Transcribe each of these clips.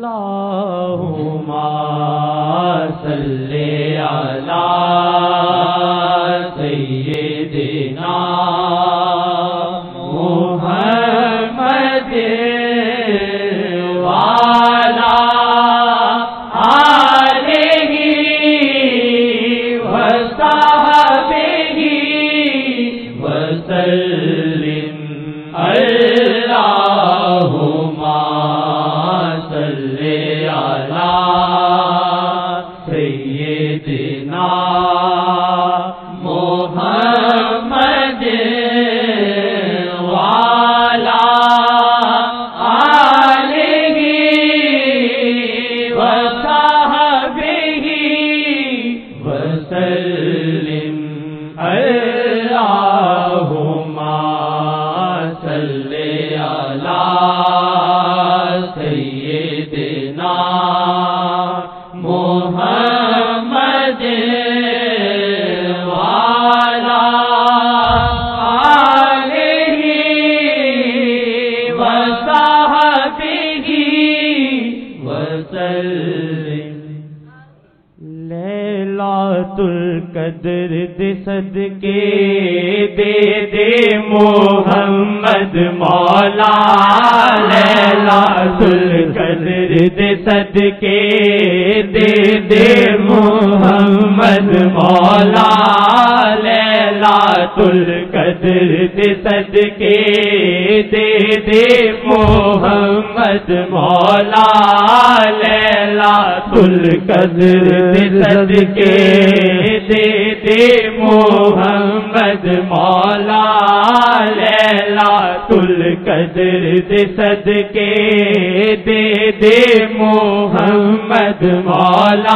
اللہم صلی علی سیدنا محمد وعلی آلہ وصحبہ وسلم اللہم صلی علی سیدنا محمد وعلی آلہ وصحبہ وسلم اللہم صلی علی سیدنا محمد وعلی آلہ وصحبہ وسلم لیلۃ القدر دے صدقے دے دے محمد مولا لیلۃ القدر دے صدقے دے دے محمد مولا لیلۃ القدر دے صدقے دے دے محمد مولا لیلۃ القدر دے صدقے دے دے محمد مولا لیلۃ القدر دے صدقے دے دے محمد مولا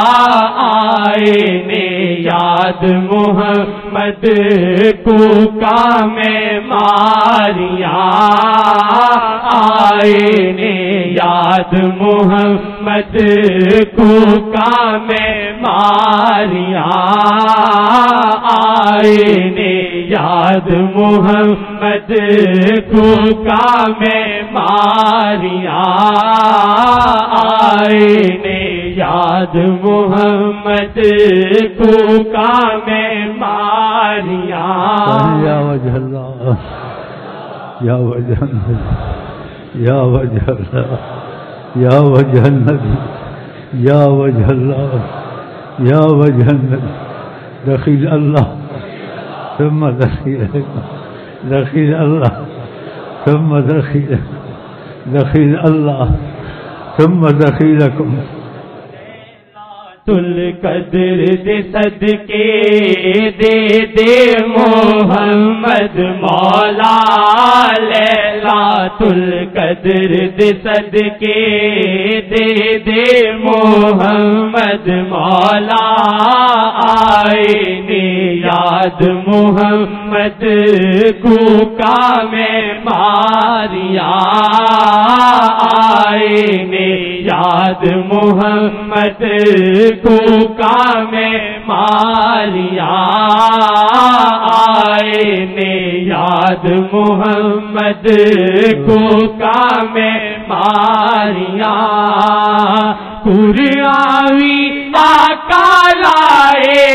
آئین یاد محمد کو کام ماریاں آئین یاد محمد کو کام ماریاں آئین یاد محمد کو کام ماریاں آئین یاد محمد کو کام ماریاں یا وجہ اللہ یا وجہ اللہ یا وجہ اللہ یا وجہ النبی یا وجہ اللہ یا وجہ النبی دخیل اللہ ثم دخیل دخیل اللہ ثم دخیل اللہ ثم دخیلکم القدر دے صدقے دے دے محمد مولا لیلۃ القدر دے صدقے دے دے محمد مولا آئین یاد محمد کو کام ماریاں آئین یاد محمد کو کام ماریاں آئین یاد محمد کو کام ماریاں قرآنی آقا لائے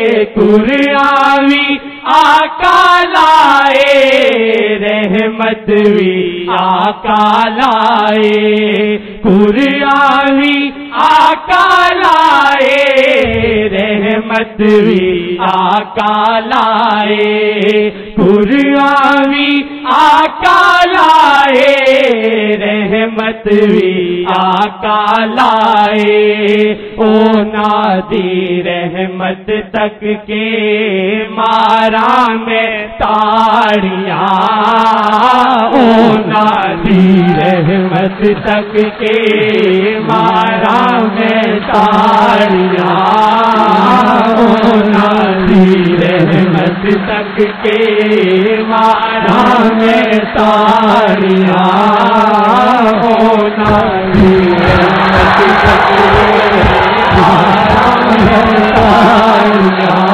قرآنی آقا لائے رحمت بھی آقا لائے قرآنی آقا لائے رحمت بھی آقا لائے قرآنی آقا لائے رحمت بھی آقا لائے او نادی رحمت تک کے مارا میں تاڑیاں او نادی رحمت تک کے مارا میں تاڑیاں او نادی رحمت تک کے مارا میں تاڑیاں او نادی رحمت تک کے مارا میں تاڑیاں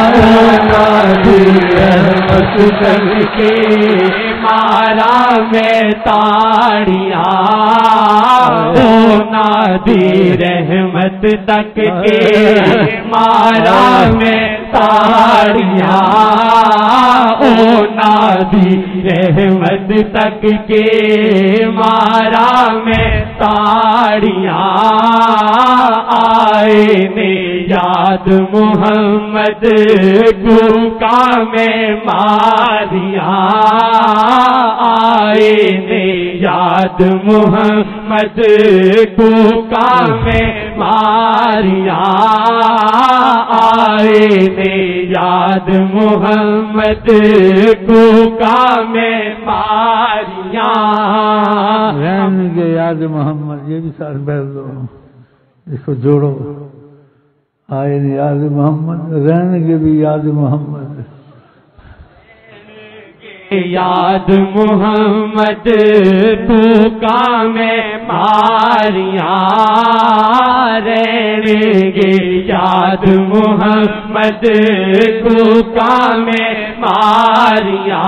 رحمت کر کے مارا میں میں تاڑیاں نادی رحمت تک کے مارا میں تاڑیاں نادی رحمت تک کے مارا میں تاڑیاں آئے نے یاد محمد کو کام ماریاں آئے نے یاد محمد کو کام ماریاں آئے نے یاد محمد کو کام ماریاں رہنے کے یاد محمد یہ بھی ساتھ بیٹھ دو اس کو جوڑو آئے نے یاد محمد رہنے کے بھی یاد محمد یاد محمد تو کام ماریاں رہنے گے یاد محمد کو کام ماریاں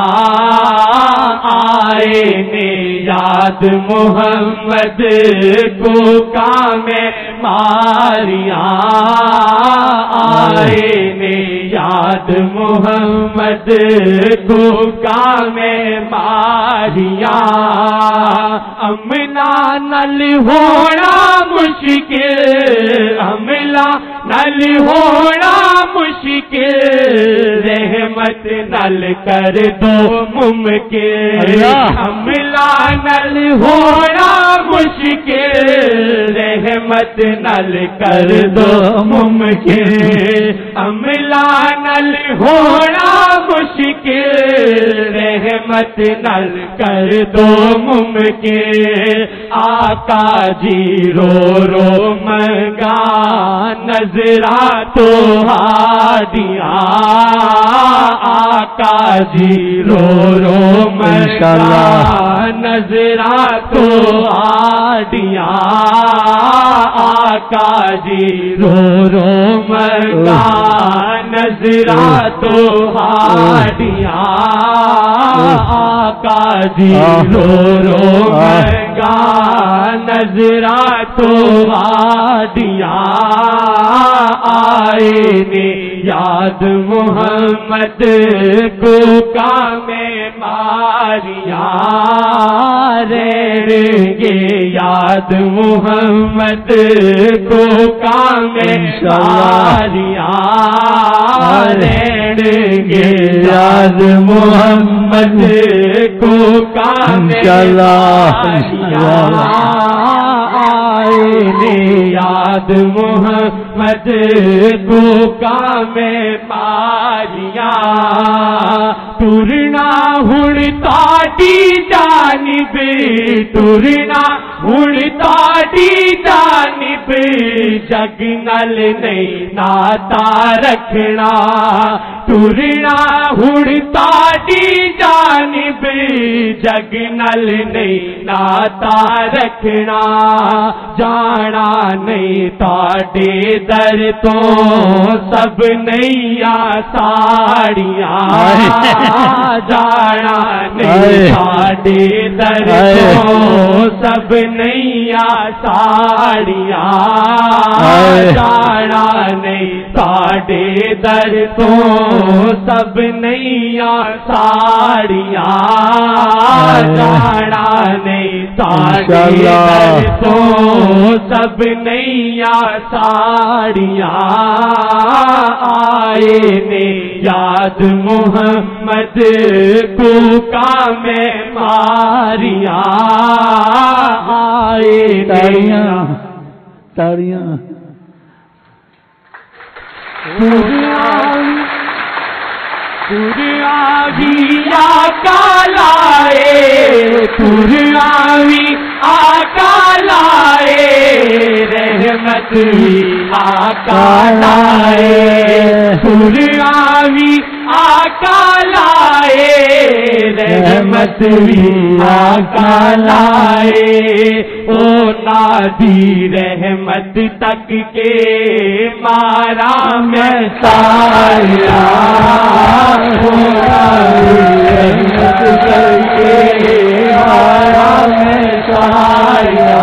آئے نے یاد محمد کو کام ماریاں آئے نے یاد محمد کو کام ماریاں امنا نل ہونا مشکل املا نل ہونا مشکل رحمت نل کر دو ممکن املا نل ہونا مشکل رحمت نل کر دو ممکن املا نل ہونا مشکل رحمت نل کر دو ممکن آقا جی رو رو منگا نظرا تو ہادیاں آقا جی رو رو منگا نظرا تو ہادیاں آقا جی رو رو منگا نظرا تو ہادیاں آقا جی رو رو منگا نظرا تو ہادیاں آئے نے یاد محمد کو کام ماریاں رہیں گے یاد محمد کو کام ماریاں رہیں گے یاد محمد کو کام ماریاں آئے نے یاد محمد کو کام ماریاں ٹرنا ہن تاڈی جانب ٹرنا ہن تاڈی جانب جگ نل نہیں ناتا رکھنا ٹرنا ہن تاڈی جانب جگ نل نہیں ناتا رکھنا جانا نہیں تاڈے در تو سب نیا ساڑیاں جانا نہیں تاڈے در تو سب نیا ساڑیاں جانا نہیں تاڈے در تو سب نیا ساڑیاں جانا نہیں تاڈے در تو سب نیا ساڑیاں آئے نے یاد محمد کو کام ماریاں آئے تاڑیاں تاڑیاں تریاوی آقا لائے تریاوی آقا لائے رحمت بھی آقا لائے تریاوی آقا لائے رحمت بھی آقا لائے او نادی رحمت تک کے مارا میں سایہ او نادی رحمت تک کے مارا میں سایہ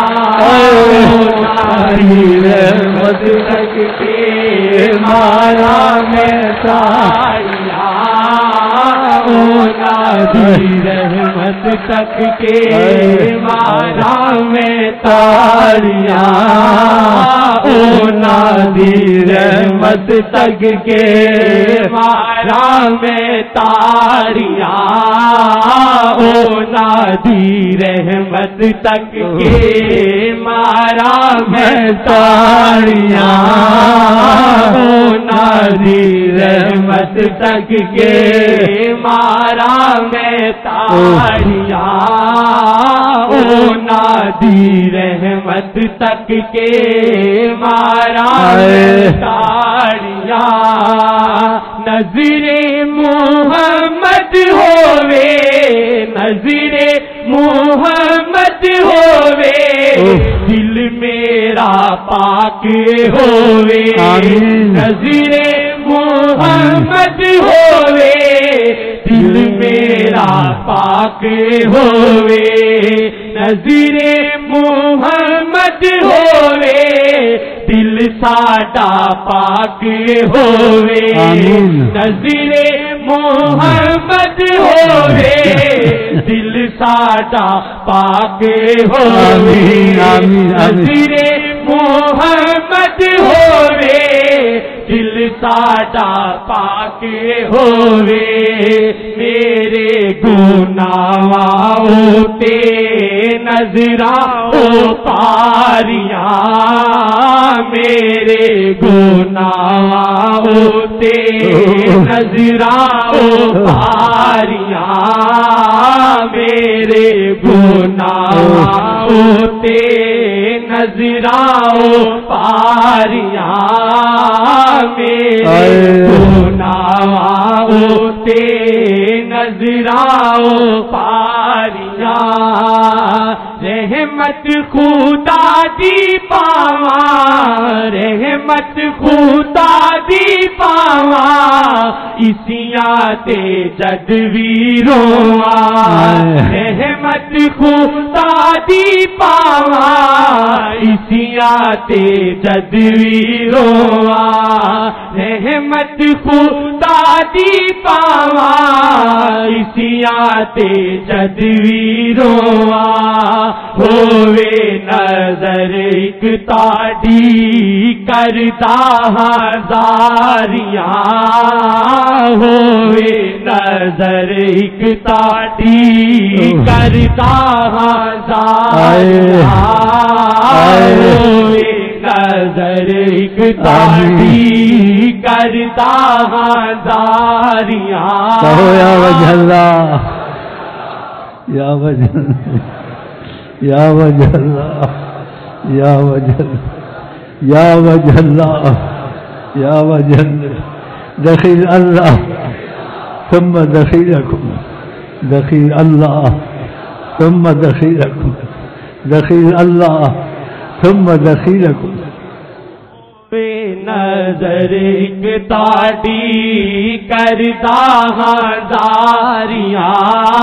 رحمت تک کے مارا میں سایہ او نادی رحمت تک کے مارا میں تاریاں او نادی رحمت تک کے مارا میں تاریاں او نادی رحمت تک کے مارا میں تاریاں او نادی رحمت تک کے مارا میں تاریاں او نادی رحمت تک کے مارا میں تاریاں نظر محمد ہووے نظر محمد ہووے دل میرا پاک ہووے نظر محمد ہووے دل میرا پاک ہووے نظر محمد ہووے دل ساڈا پاک ہووے نظر محمد ہووے دل ساڈا پاک ہووے نظر محمد ہووے دل ساڈا پاک ہووے میرے گناہوں تے نظراں پاریاں میرے گناہوں تے نظراں پاریاں میرے گناہوں تے نظراں پاریاں میرے گناہوں تے نظراں پاریاں رحمت خدا دی پاواں رحمت خدا دی پاواں اسیاں تے جد وی رواں رحمت خدا دی پاواں اسیاں تے جد وی رواں رحمت خدا دی پاواں اسیاں تے جد وی رواں ہووے نظر ایک تاڑی کرتا ہزاریاں ہووے نظر ایک تاڑی کرتا ہزاریاں ہووے نظر ایک تاڑی کرتا ہزاریاں یا وجہ اللہ یا وجہ اللہ یا وجہ اللہ یا وجہ اللہ یا وجہ اللہ یا وجہ اللہ دخیل اللہ ثم دخیلکم دخیل اللہ ثم دخیلکم دخیل اللہ ثم دخیلکم نظر ایک تاڑی کرتا ہزاریاں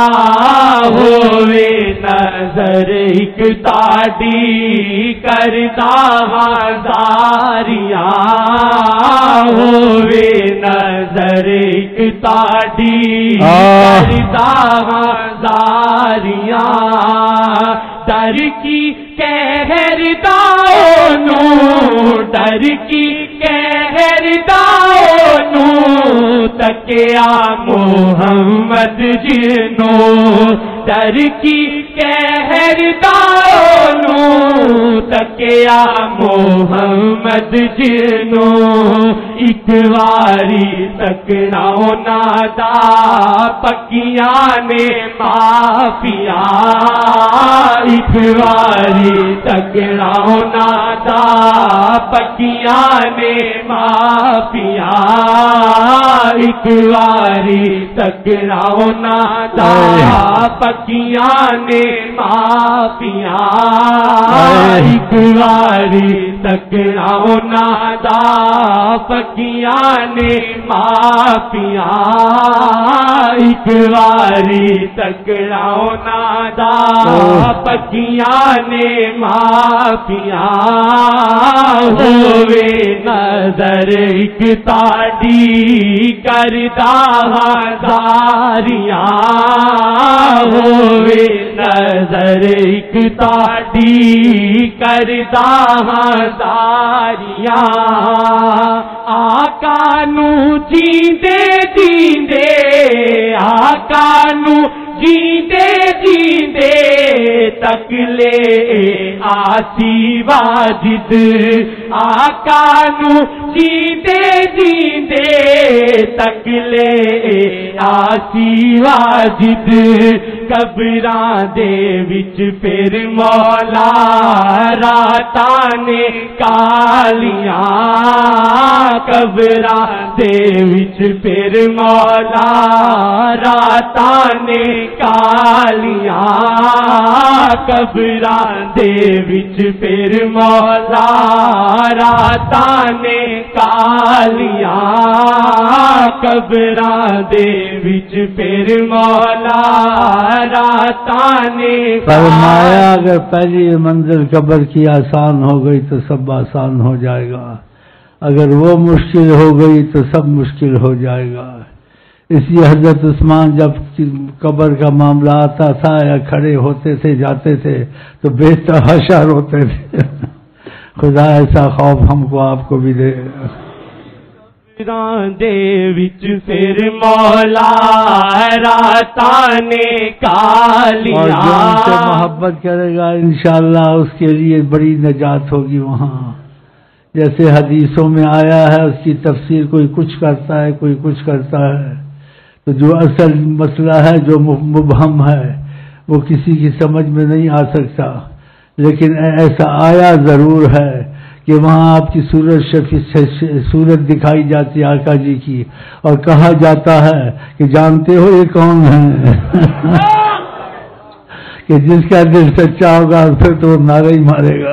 ہووے نظر ایک تاڑی کرتا ہزاریاں ہووے نظر ایک تاڑی کرتا ہزاریاں ڈر کی قہر داؤنو ڈر کی قہر داؤنو تکیا محمد جنو ڈر کی قہر داؤنو تکیا محمد جنو ایک واری تکڑاؤ نادا پکیاں نے معافیا ایک واری تکڑاؤ نادا پکیاں نے معافیا ایک واری تکڑاؤ نادا پکیاں نے معافیا ایک واری تکڑاؤ نادا پکیاں نے معافیا ایک واری تکڑاؤ نادا پکیاں نے معافیا ہوئے نظر ایک تاڑی کردہ ہزاریاں ہوئے نظر ایک تاڑی کردہ ہزاریاں آقا نو جیندے جیندے آقا نو جیندے جیندے تک لے آسی واجد آقا نو جیندے جیندے تک لے آسی واجد قبراں دے وچ پھر مولا راتاں نے کالیاں قبراں دے وچ پھر مولا راتاں نے کالیاں قبراں دے وچ پھر مولا راتاں نے کالیاں قبراں دے وچ پھر مولا راتاں نے فرمایا اگر پہلی منزل قبر کی آسان ہو گئی تو سب آسان ہو جائے گا، اگر وہ مشکل ہو گئی تو سب مشکل ہو جائے گا۔ اس لیے حضرت عثمان جب قبر کا معاملہ آتا تھا یا کھڑے ہوتے تھے جاتے تھے تو بے تحاشا روتے تھے۔ خدا ایسا خوف ہم کو آپ کو بھی دے۔ دے وچ پھر مولا راتاں نے کالیاں اور جو ان سے محبت کرے گا انشاءاللہ اس کے لیے بڑی نجات ہوگی وہاں۔ جیسے حدیثوں میں آیا ہے اس کی تفسیر کوئی کچھ کرتا ہے کوئی کچھ کرتا ہے، تو جو اصل مسئلہ ہے جو مبہم ہے وہ کسی کی سمجھ میں نہیں آ سکتا، لیکن ایسا آیا ضرور ہے کہ وہاں آپ کی صورت دکھائی جاتی ہے آقا جی کی، اور کہا جاتا ہے کہ جانتے ہو یہ کون ہے؟ کہ جس کا دل سچا ہوگا پھر تو وہ نعرہ ہی مارے گا،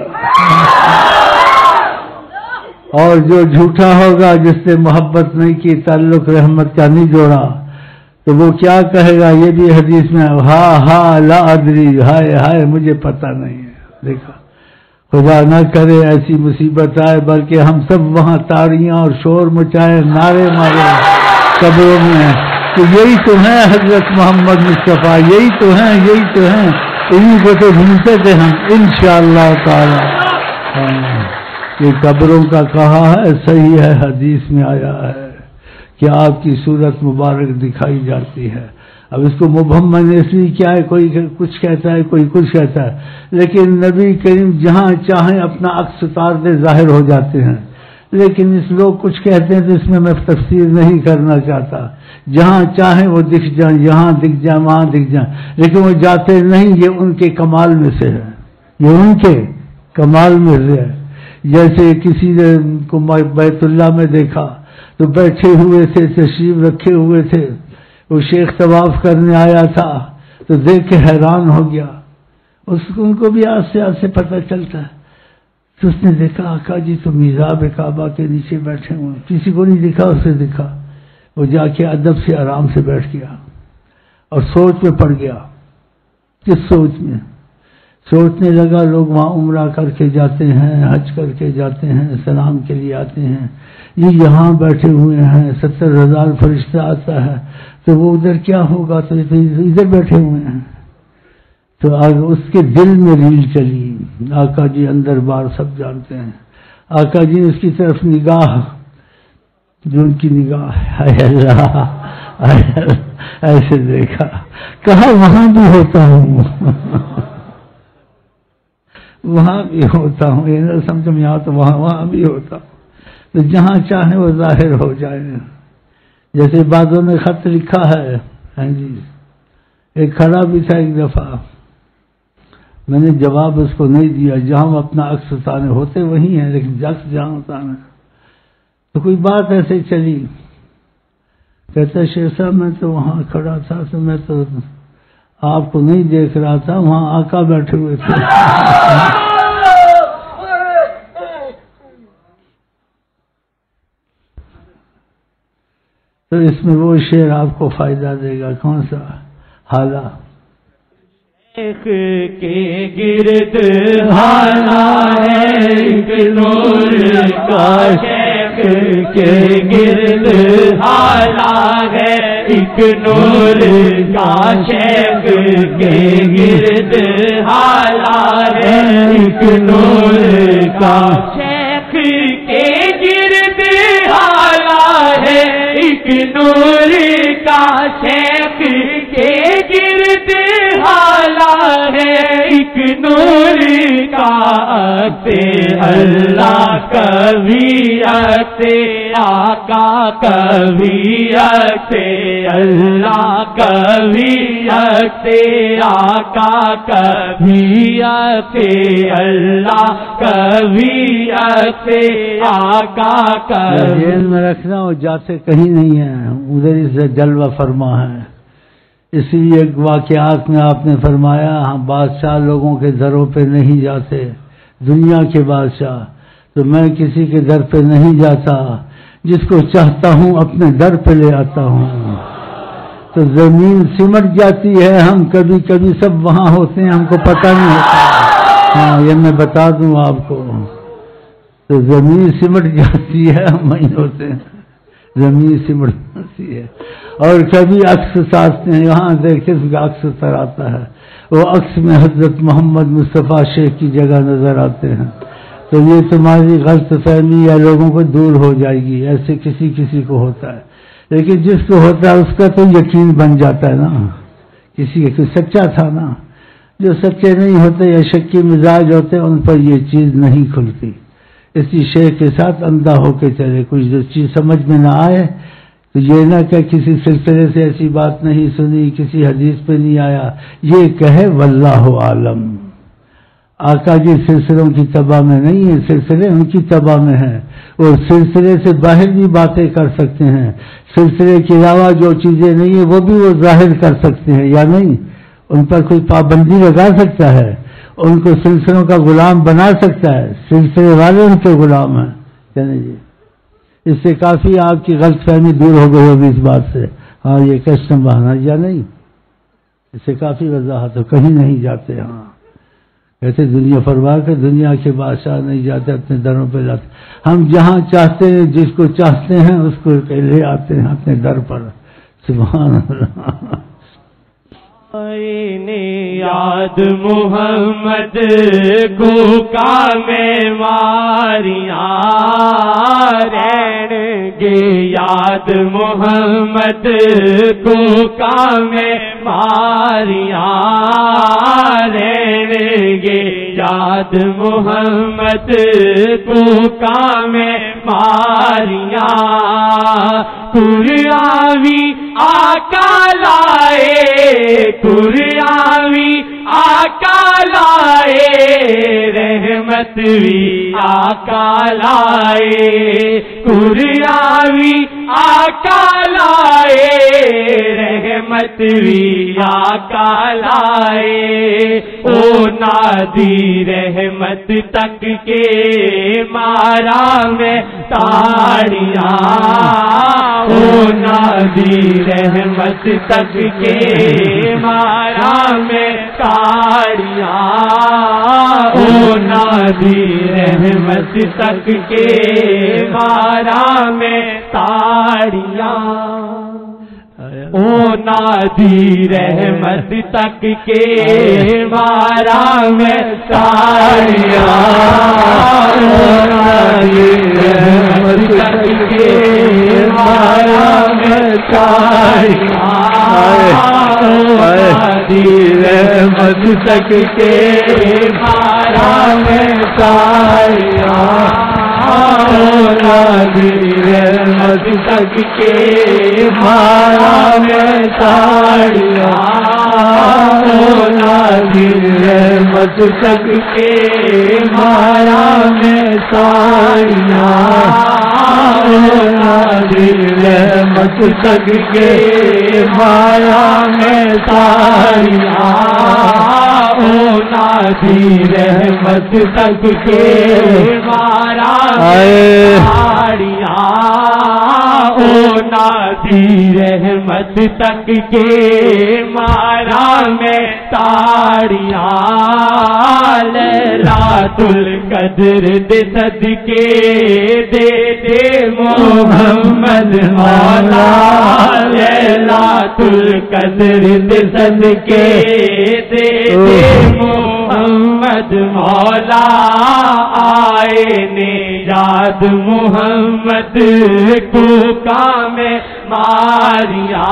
اور جو جھوٹا ہوگا جس نے محبت نہیں کی تعلق رحمت کا نہیں جوڑا تو وہ کیا کہے گا؟ یہ بھی حدیث میں ہاں لا ادری، ہائے ہائے مجھے پتہ نہیں ہے۔ دیکھا، خدا نہ کرے ایسی مصیبت آئے بلکہ ہم سب وہاں تاڑیاں اور شور مچائے نعرے مارے قبروں میں کہ یہی تو ہیں حضرت محمد مصطفیٰ، یہی تو ہیں انہیں کو تو ڈھونڈتے تھے ہم انشاءاللہ تعالی۔ یہ قبروں کا کہا ہے صحیح ہے، حدیث میں آیا ہے کہ آپ کی صورت مبارک دکھائی جاتی ہے۔ اب اس کو مبہم اس لیے کیا ہے، کوئی کچھ کہتا ہے کوئی کچھ کہتا ہے، لیکن نبی کریم جہاں چاہیں اپنا عکس اتار دے ظاہر ہو جاتے ہیں، لیکن اس لوگ کچھ کہتے ہیں تو اس میں تفسیر نہیں کرنا چاہتا، جہاں چاہیں وہ دکھ جائیں، یہاں دکھ جائیں وہاں دکھ جائیں، لیکن وہ جاتے نہیں، یہ ان کے کمال میں سے ہے، یہ ان کے کمال میں سے ہے۔ جیسے کسی نے کو بیت اللہ میں دیکھا تو بیٹھے ہوئے تھے، تشریف رکھے ہوئے تھے، وہ شیخ طواف کرنے آیا تھا تو دیکھ کے حیران ہو گیا، ان کو بھی آستے آستے پتہ چلتا ہے، تو اس نے دیکھا آقا جی تو میزاب کعبہ کے نیچے بیٹھے ہوئے، کسی کو نہیں دکھا، اسے دکھا، وہ جا کے ادب سے آرام سے بیٹھ گیا اور سوچ میں پڑ گیا۔ کس سوچ میں؟ سوچنے لگا لوگ وہاں عمرہ کر کے جاتے ہیں، حج کر کے جاتے ہیں، سلام کے لیے آتے ہیں، یہ یہاں بیٹھے ہوئے ہیں، 70,000 فرشتہ آتا ہے، تو وہ ادھر کیا ہوگا؟ تو ادھر بیٹھے ہوئے ہیں۔ تو اس کے دل میں ریل چلی، آقا جی اندر باہر سب جانتے ہیں، آقا جی نے اس کی طرف نگاہ، جو ان کی نگاہ اے اللہ ایسے دیکھا، کہا وہاں بھی ہوتا ہوں وہاں بھی ہوتا ہوں، یہ نہ سمجھو یہاں تو وہاں بھی ہوتا ہوں۔ تو جہاں چاہیں وہ ظاہر ہو جائے. جیسے بعضوں نے خط لکھا ہے. ہاں جی، ایک کھڑا بھی تھا ایک دفعہ، میں نے جواب اس کو نہیں دیا. جہاں اپنا عکس اتارے ہوتے وہی ہیں، لیکن عکس جہاں اتارے. تو کوئی بات ایسے چلی، کہتا شیخ صاحب میں تو وہاں کھڑا تھا تو میں تو آپ کو نہیں دیکھ رہا تھا، وہاں آقا بیٹھے ہوئے تھے. تو اس میں وہ شعر آپ کو فائدہ دے گا. کون سا؟ حالہ. شیخ کے گرد حالہ ہے ایک نور کا، شیخ کے گرد حالہ ہے ایک نور کا، شیخ کے گرد حالہ ہے ایک نور کا، شیخ کے گرد حالہ ہے ایک نور کا، شیخ کے گرد حالہ ہے ایک نور کا. اللہ کبھی آقا کبھی اللہ کبھی آقا کبھی اللہ کبھی آقا کبھی. جیل میں رکھنا وہ جاتے کہیں نہیں ہیں، ادھر سے جلوہ فرما ہے. اسی ایک واقعات میں آپ نے فرمایا ہم بادشاہ لوگوں کے دروں پہ نہیں جاتے، دنیا کے بادشاہ. تو میں کسی کے در پہ نہیں جاتا، جس کو چاہتا ہوں اپنے در پہ لے آتا ہوں. تو زمین سمٹ جاتی ہے، ہم کبھی کبھی سب وہاں ہوتے ہیں، ہم کو پتہ نہیں ہوتا. ہاں یہ میں بتا دوں آپ کو. تو زمین سمٹ جاتی ہے، ہم وہیں ہوتے ہیں، زمین سمٹ جاتی ہے. اور کبھی عکس اتارتے ہیں، یہاں دیکھتے عکس اتر آتا ہے، وہ عکس میں حضرت محمد مصطفیٰ شیخ کی جگہ نظر آتے ہیں. تو یہ تمہاری غلط فہمی یا لوگوں کو دور ہو جائے گی. ایسے کسی کسی کو ہوتا ہے، لیکن جس کو ہوتا ہے اس کا تو یقین بن جاتا ہے نا. کسی کا کوئی سچا تھا نا، جو سچے نہیں ہوتے یا شکی مزاج ہوتے ان پر یہ چیز نہیں کھلتی. اسی شیخ کے ساتھ اندھا ہو کے چلے. کچھ جو چیز سمجھ میں نہ آئے تو یہ نہ کہ کسی سلسلے سے ایسی بات نہیں سنی، کسی حدیث پہ نہیں آیا، یہ کہے واللہ عالم. آقا جی سلسلوں کی تباہ میں نہیں ہے، سلسلے ان کی تباہ میں ہیں. اور سلسلے سے باہر بھی باتیں کر سکتے ہیں، سلسلے کے علاوہ جو چیزیں نہیں ہیں وہ بھی وہ ظاہر کر سکتے ہیں یا نہیں. ان پر کوئی پابندی لگا سکتا ہے، ان کو سلسلوں کا غلام بنا سکتا ہے، سلسلے والے ان کے غلام ہیں. چلیں جی، اس سے کافی آپ کی غلط فہمی دور ہو گئی ہوگی اس بات سے. ہاں یہ کسٹم بہانا یا نہیں، اس سے کافی وضاحت ہو. کہیں نہیں جاتے. ہاں کہتے دنیا فرما کر دنیا کے بادشاہ نہیں جاتے، اپنے دروں پہ جاتے. ہم جہاں چاہتے ہیں جس کو چاہتے ہیں اس کو لے آتے ہیں اپنے در پر. سبحان اللہ. یاد محمد کو کام ماریاں رہن گے، یاد محمد کو کام ماریاں رہن گے، یاد محمد کو کام ماریاں. قرآوی آقا لائے، قرآوی آقا لائے، رحمت بھی آقا لائے، قرآوی آقا لائے، رحمت بھی آقا لائے. او نادی رحمت تک کے مارا میں تاڑیاں، او نادی رحمت تک کے مارا میں تاڑیاں، او نادی رحمت تک کے مارا میں تاڑیاں. او نادی رحمت تک کے مارا میں تاڑیاں، او نادی رحمت تک کے مارا میں تاڑیاں، او نادی رحمت تک کے مارا میں تاڑیاں. نادی رحمت تک کے مارا میں تاڑیاں نادی رحمت تک کے مارا میں تاڑیاں نادی رحمت تک کے مارا میں تاڑیاں نادی رحمت تک کے مارا تاڑیاں نادی رحمت تک کے مارا میں تاڑیاں لیلۃ القدر دے صدقے دے دے محمد مولا لیلۃ القدر دے صدقے دے دے محمد مولا آئے نے یاد محمد کو کام ماریا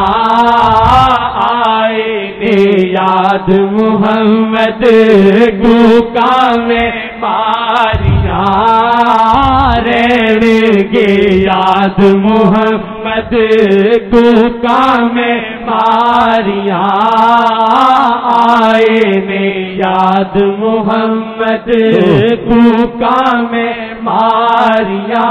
آئے نے یاد محمد کو کام ماریا رہن گے یاد محمد کو کام ماریا آئے نے یاد محمد کو کام ماریا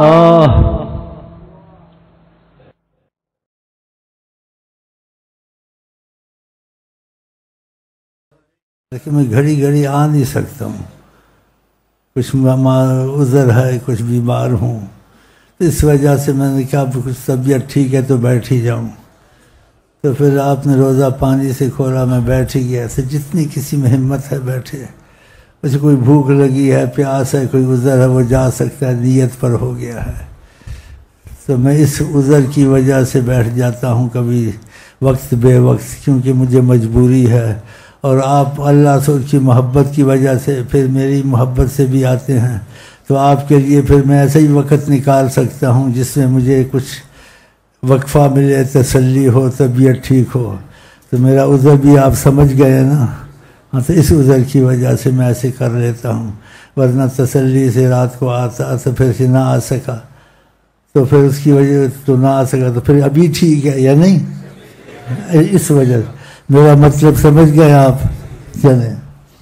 لیکن میں گھڑی گھڑی آ نہیں سکتا ہوں، کچھ عذر ہے، کچھ بیمار ہوں، اس وجہ سے میں نے کہا کچھ طبیعت ٹھیک ہے تو بیٹھ ہی جاؤں۔ تو پھر آپ نے روزہ پانی سے کھولا، میں بیٹھ ہی گیا۔ ایسے جتنی کسی میں ہمت ہے بیٹھے، ویسے کوئی بھوک لگی ہے، پیاس ہے، کوئی عذر ہے، وہ جا سکتا ہے، نیت پر ہو گیا ہے۔ تو میں اس عذر کی وجہ سے بیٹھ جاتا ہوں کبھی وقت بے وقت، کیونکہ مجھے مجبوری ہے، اور آپ اللہ سے کی محبت کی وجہ سے پھر میری محبت سے بھی آتے ہیں، تو آپ کے لیے پھر میں ایسا ہی وقت نکال سکتا ہوں جس میں مجھے کچھ وقفہ ملے، تسلی ہو، طبیعت ٹھیک ہو۔ تو میرا عذر بھی آپ سمجھ گئے نا، ہاں، تو اس عذر کی وجہ سے میں ایسے کر لیتا ہوں، ورنہ تسلی سے رات کو آتا تو پھر سے نہ آ سکا، تو پھر اس کی وجہ تو نہ آ سکا، تو پھر ابھی ٹھیک ہے یا نہیں؟ اس وجہ سے میرا مطلب سمجھ گئے آپ؟ چلیں۔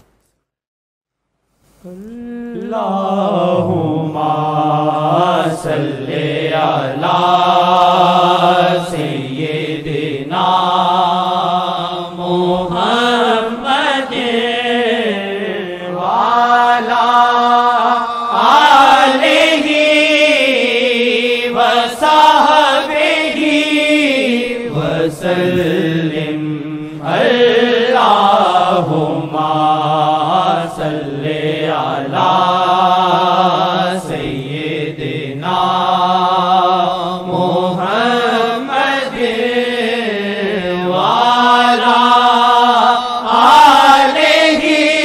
اللہم صلی علی سیدنا محمد وعلی آلہ وصحبہ وسلم۔ اللہم صلی علی سیدنا محمد وعلی آلہ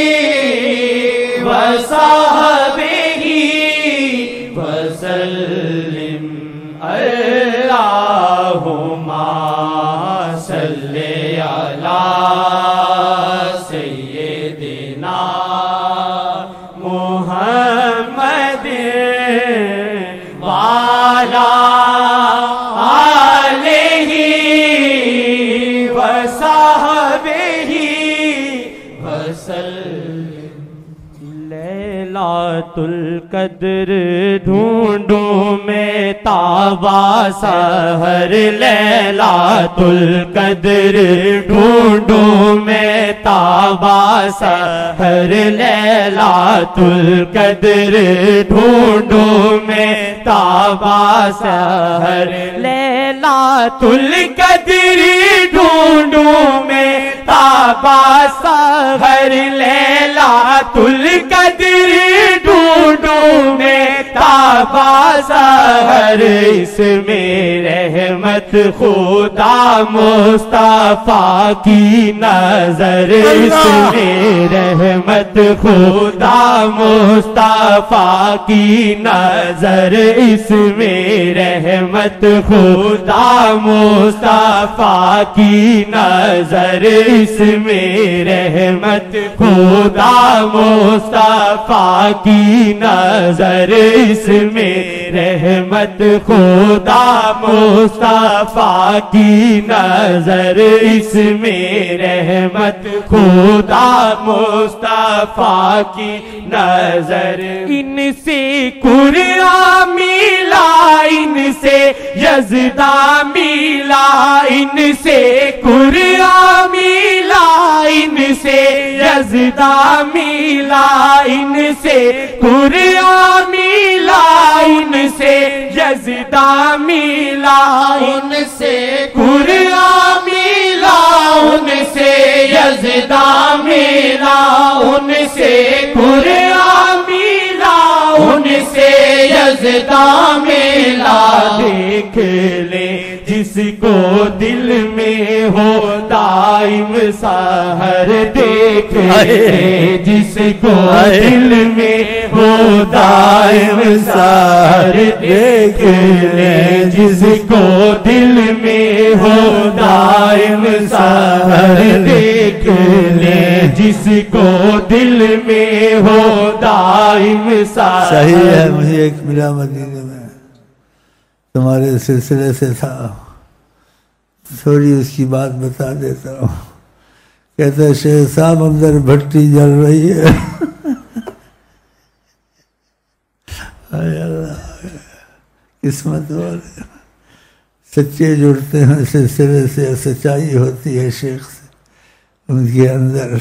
وصحبہ وسلم۔ اللہم صلی علی سیدنا محمد وعلی آلہ وصحبہ وسلم۔ لیلۃ القدر ڈھونڈوں میں تابا سحر، لیلۃ القدر ڈھونڈوں میں تابا سحر، لیلۃ القدر ڈھونڈوں میں تابا سحر، لیلۃ القدر ڈھونڈوں میں تابا سحر، لیلۃ القدر ڈھونڈوں میں تابا سحر، اس میں رحمت خدا مصطفیٰ کی نظر، اس میں رحمت رحمت خدا مصطفیٰ کی نظر اس میں رحمت خدا مصطفیٰ کی نظر اس میں رحمت خدا مصطفیٰ کی نظر اس میں رحمت خدا مصطفیٰ کی نظر اس میں رحمت خدا مصطفیٰ کی نظر ان سے قرآن ملا ان سے یزدہ ملا ان سے قرآن ملا ان سے یزدہ ملا ان سے قرآن ملا ان سے یزدہ ملا ان سے قرآن ملا ان سے یزدہ ملا ان سے قرآن ملا ان سے یزدہ ملا دیکھ لے جس کو دل میں ہو دائم سحر دیکھ لے جس کو دل میں ہو دائم سحر دیکھ لے جس کو دل میں ہو دائم سحر دیکھ لے جس کو دل میں ہو دائم سحر صحیح ہے مجھے ایک ملا مدینے میں تمہارے سلسلے سے تھا تھوڑی اس کی بات بتا دیتا ہوں کہتا ہے شیخ صاحب اندر بھٹی جل رہی ہے قسمت والے سچے جڑتے ہیں سلسلے سے سچائی ہوتی ہے شیخ سے ان کے اندر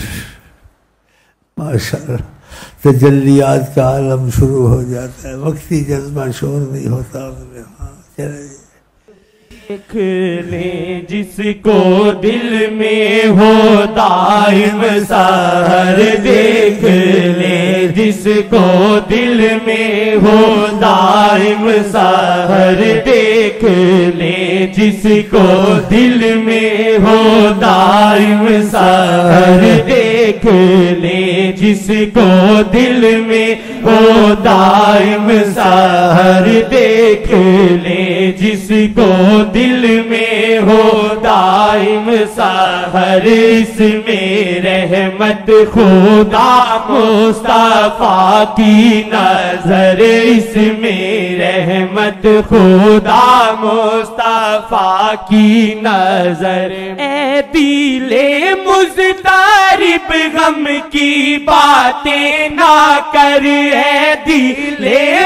ماشاءاللہ تجلیات کا عالم شروع ہو جاتا ہے وقتی جذبہ شور نہیں ہوتا ان میں چلے دیکھ لے جس کو دل میں ہو دائم سحر دیکھ لے جس کو دل میں ہو دائم سحر دیکھ لے جس کو دل میں ہو دائم سحر دیکھ لے جس کو دل میں ہو دائم سحر دیکھ لے جس کو دل میں ہو دائم سحر اس میں رحمت خدا مصطفیٰ کی نظر اس میں رحمت خدا مصطفیٰ کی نظر اے دل مضطرب غم کی باتیں نہ کر اے دل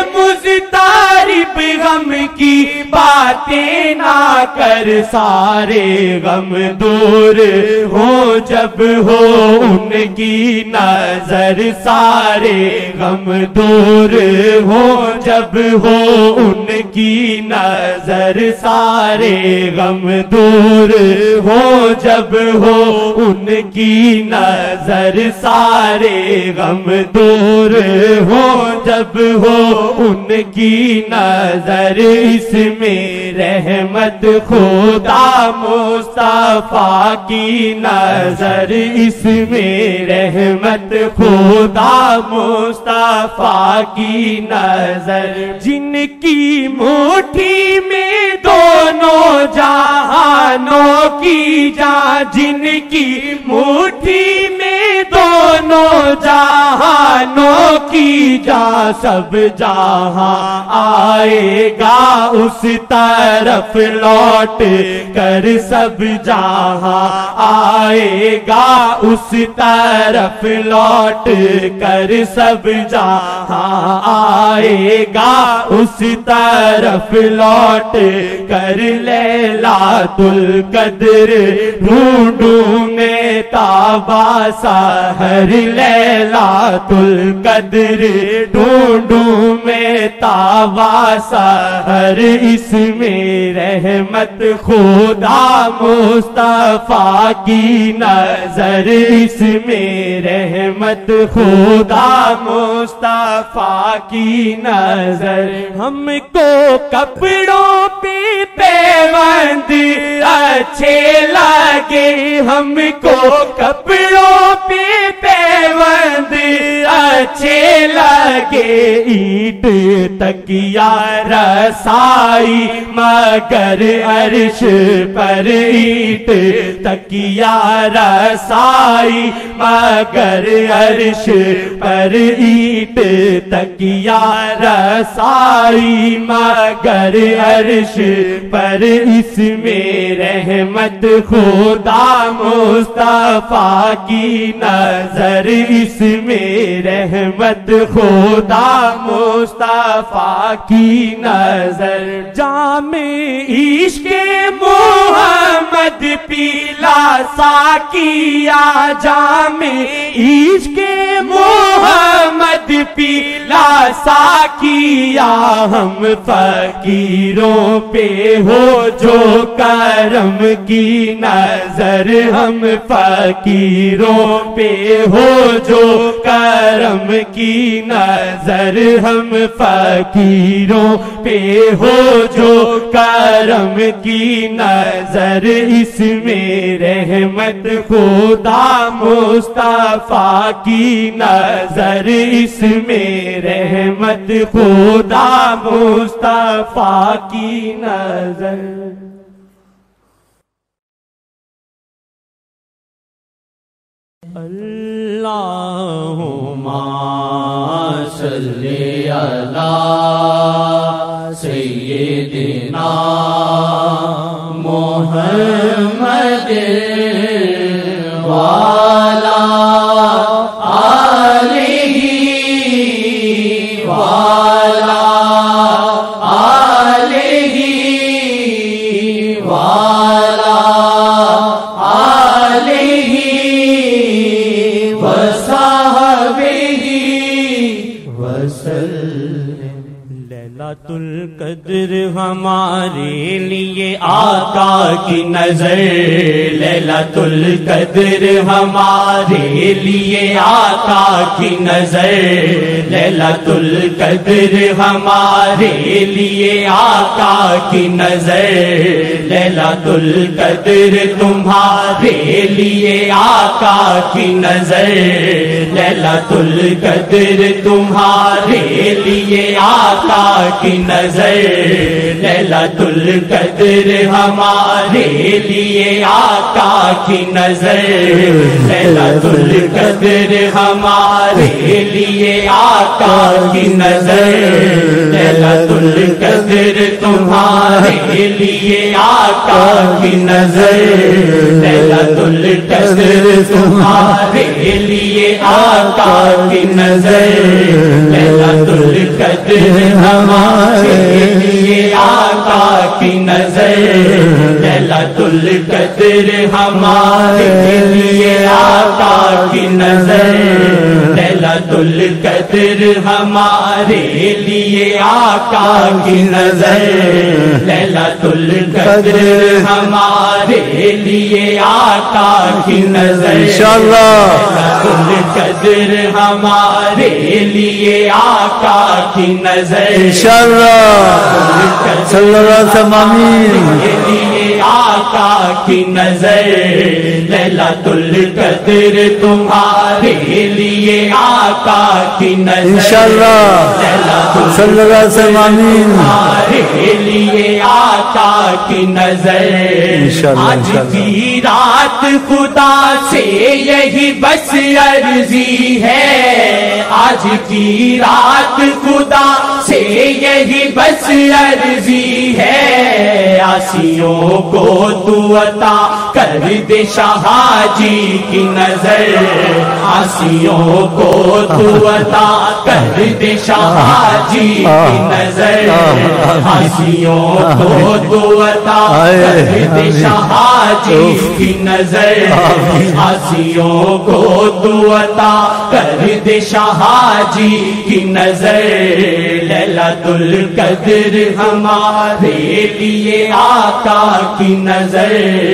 مضطرب غم کی باتیں نہ کر سارے غم دور ہو جب ہو ان کی نظر سارے غم دور ہو جب ہو ان کی نظر سارے غم دور ہو جب ہو ان کی نظر سارے غم دور ہو جب ہو ان کی نظر اس میں رحمت خدا مصطفیٰ کی نظر اس میں رحمت خدا مصطفیٰ کی نظر جن کی مٹھی میں دونوں جہانوں کی جان جن کی مٹھی میں دونوں جہانوں کی جان سب جہاں آئے گا اس طرف لوٹ کر سب جہاں آئے گا اس طرف لوٹ کر سب جہاں آئے گا اس طرف لوٹ کر لیلۃ القدر ڈھونڈوں میں تابا سحر لیلۃ القدر ڈھونڈوں میں تابا سحر اس میں رحمت خدا مصطفیٰ کی نظر اس میں رحمت خدا مصطفیٰ کی نظر ہم کو کپڑوں پہ پیوند اچھے لگے ہم کو کپڑوں پہ پیوند اچھے لگے اینٹ تکیا رسائی مگر عرش پر اینٹ تکیا رسائی مگر عرش پر اینٹ تکیا رسائی مگر عرش پر اس میں رحمت خدا مصطفیٰ کی نظر اس میں رحمت خدا مصطفیٰ کی نظر جام عشق محمد پیلا ساقیا جام عشق محمد پیلا ساقیا ہم فقیروں پہ ہو جو کرم کی نظر ہم فقیروں پہ ہو جو کرم کی نظر ہم فقیروں پہ ہو جو کرم کی نظر اس میں رحمت خدا مصطفیٰ کی نظر اس میں رحمت خدا مصطفیٰ کی نظر اللہم صلی علی سیدنا محمد وعلی آلہ وعلی آلہ وعلی آلہ وصحبہ وسلم لیلۃ القدر ہمارے لیے آقا کی نظر لیلۃ القدر ہمارے لیے آقا کی نظر لیلۃ القدر ہمارے لیے آقا کی نظر لیلۃ القدر تمہارے لیے آقا کی نظر لیلۃ القدر تمہارے لیے آقا کی نظر لیلۃ القدر ہمارے لیے آقا کی نظر لیلۃ القدر ہمارے لیے آقا کی نظر لیلۃ القدر تمہارے لیے آقا کی نظر لیلۃ القدر تمہارے لیے آقا کی نظر لیلۃ القدر ہمارے لیے آقا کی نظر لیلۃ القدر ہمارے لیے آقا کی نظر لیلۃ القدر ہمارے لیے آقا کی نظر لیلۃ القدر ہمارے لیے آقا کی نظر انشاءاللہ لیلۃ القدر ہمارے لیے آقا کی نظر انشاءاللہ صلی اللہ علیہ وسلم آمین لیے آقا کی نظر لیلۃ القدر تمہارے لیے آقا کی نظر انشاءاللہ صلی اللہ علیہ وسلم آمین تمہارے لیے آقا کی نظر آج کی رات خدا سے یہی بس عرضی ہے آج کی رات خدا سے یہی بس عرضی ہے آسیوں کو تو عطا کر دے شاہ جی کی نظر آسیوں کو تو عطا کر دے شاہ جی کی نظر آسیوں کو تو عطا کر دے شاہ جی کی نظر آسیوں کو تو عطا کر دے شاہ جی کی نظر لیلۃ القدر ہمارے لیے آقا کی نظر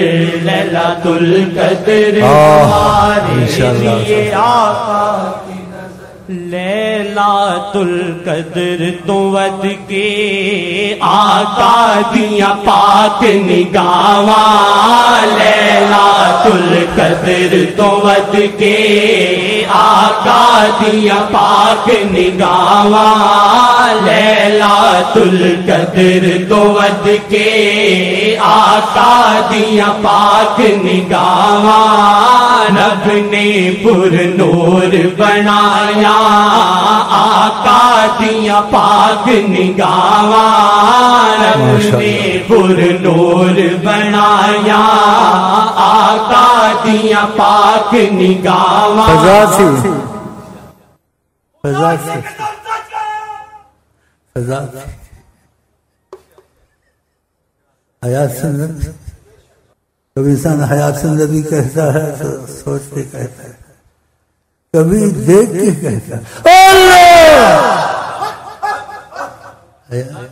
لیلۃ القدر ہمارے لیے آقا کی نظر لیلۃ القدر تو ود کے آقا دیاں پاک نگاواں، لیلۃ القدر تو ود کے آقا دیاں پاک نگاواں، لیلۃ القدر تو ود کے آقا دیاں پاک نگاواں، رب نے پر نور بنایا آقا دیاں پاک نگاواں، رب نے پر نور بنایا آقا دیاں پاک نگاواں۔ حیات زندگی، کبھی انسان حیات زندگی کہتا ہے تو سوچ کے کہتا ہے، کبھی دیکھ کے کہتا ہے اللہ۔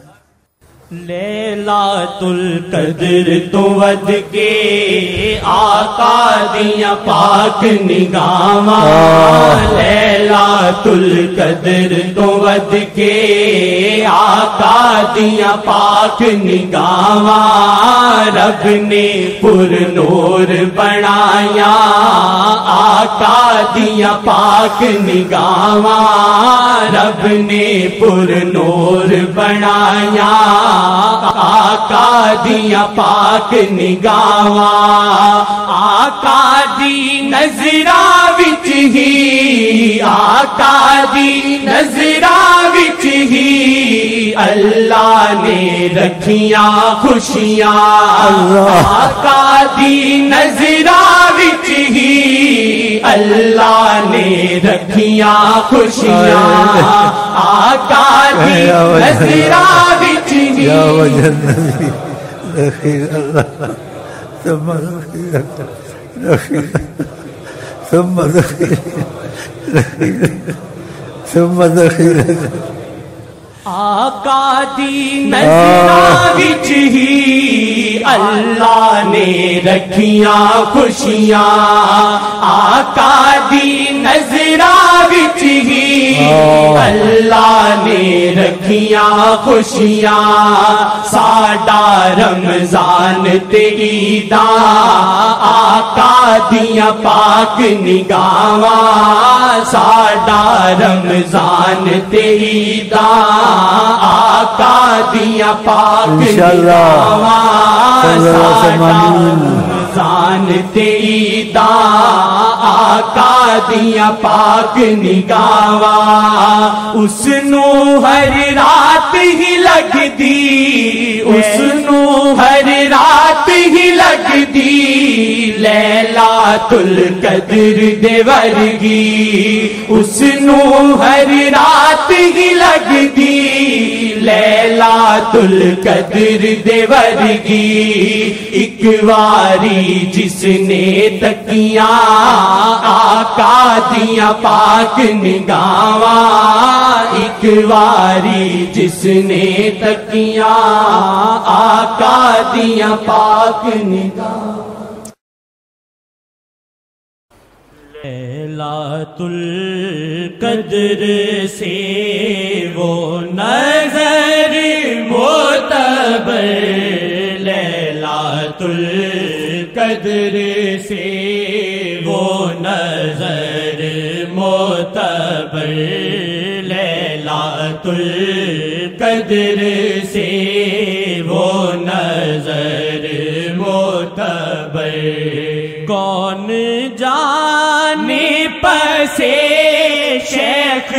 لیلۃ القدر تو ود کے آقا دیاں پاک نگاواں، لیلۃ القدر تو ود کے آقا دیاں پاک نگاواں، رب نے پر نور بنایا آقا دیاں پاک نگاواں، رب نے پر نور بنایا آقا دیاں پاک نگاواں، آقا دی نظراں وچ ہی، آقا دی نظراں وچ ہی اللہ نے رکھیاں خوشیاں، آقا دی نظراں وچ ہی اللہ نے رکھیاں خوشیاں، آقا دی نظراں وچ یا وجہ النبی دخیل اللہ ثم دخیل آقا دی نظراں وچ ہی اللہ نے رکھیاں خوشیاں، آقا دی نظراں وچ ہی اللہ نے رکھیاں خوشیاں، ساڈا رمضان تے عیداں آقا دیاں پاک نگاواں، ساڈا رمضان تے عیداں آقا دیاں پاک نگاواں، رمضان تے عیداں آقا دیاں پاک نگاواں، اس نو ہر رات ہی لگدی، اس نو ہر رات ہی لگدی لیلۃ القدر دے ورگی، اس نو ہر رات ہی لگدی لیلۃ القدر دے ورگی، ایک واری جس نے تکیاں آقا دیاں پاک نگاواں، ایک واری جس نے تکیاں آقا دیاں پاک نگاواں۔ لیلۃ القدر سے وہ نظر معتبر، لیلۃ القدر سے وہ نظر معتبر، لیلۃ القدر سے وہ نظر معتبر، کون جانے پسے شیخ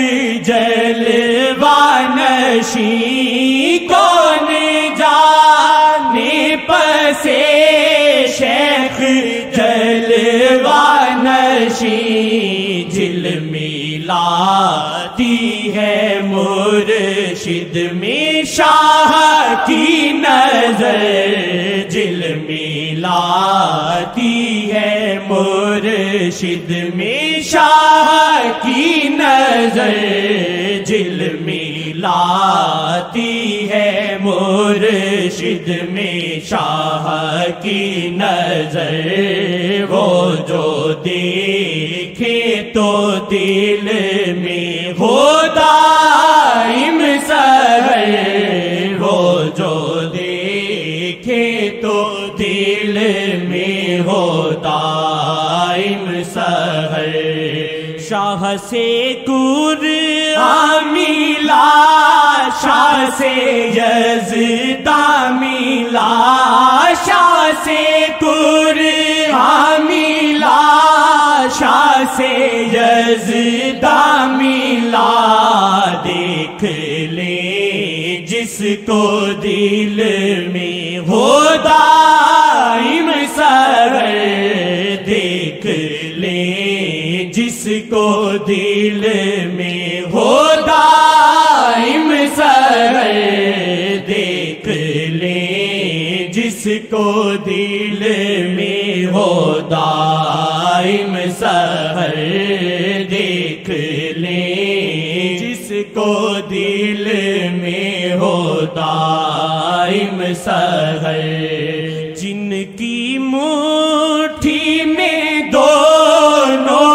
جلوہ نشیں، کون جانے پسے شیخ جلوہ نشیں، جل میلاتی ہے مرشد میں شاہ کی نظر، جل میلاتی ہے مرشد میں شاہ کی نظر، جل میلاتی ہے مرشد میں شاہ کی نظر، وہ جو دیکھے تو دل میں ہو دائم سحر، وہ جو دیکھے تو دل میں ہو دائم سحر۔ شاہ سے قرآن ملا، شاہ سے یزدہ ملا، شاہ سے قرآن ملا، شاہ سے یزدہ ملا۔ دیکھ لے جس کو دل میں ہو دائم سحر، دیکھ لے جس کو دل میں ہو دائم سحر، دیکھ لے جس کو دل میں ہو دائم سحر، دیکھ لے جس کو دل میں ہو دائم سحر۔ جن کی مٹھی میں دونوں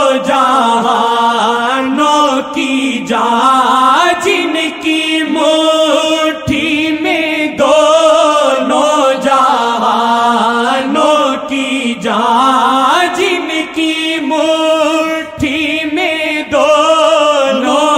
جہانوں کی جان، جن کی مٹھی میں دونوں جہانوں کی جان، جن کی مٹھی میں دونوں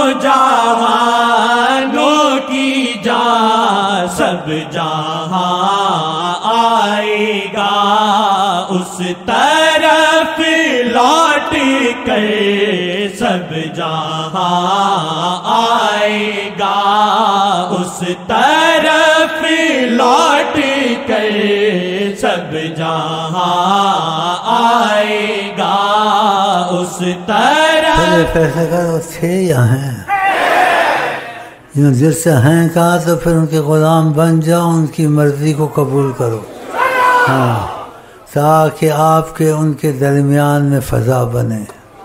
جہانوں کی جان، سب جہاں آئے گا اس طرف لوٹ کر، سب جہاں آئے گا اس طرف لوٹ کر، سب جہاں آئے گا اس طرف۔ پہلے فیصلہ کرو تھے یا ہیں؟ دل سے ہیں کہا تو پھر ان کے غلام بن جاؤ، ان کی مرضی کو قبول کرو، ہاں، تاکہ آپ کے ان کے درمیان میں فضا بنے۔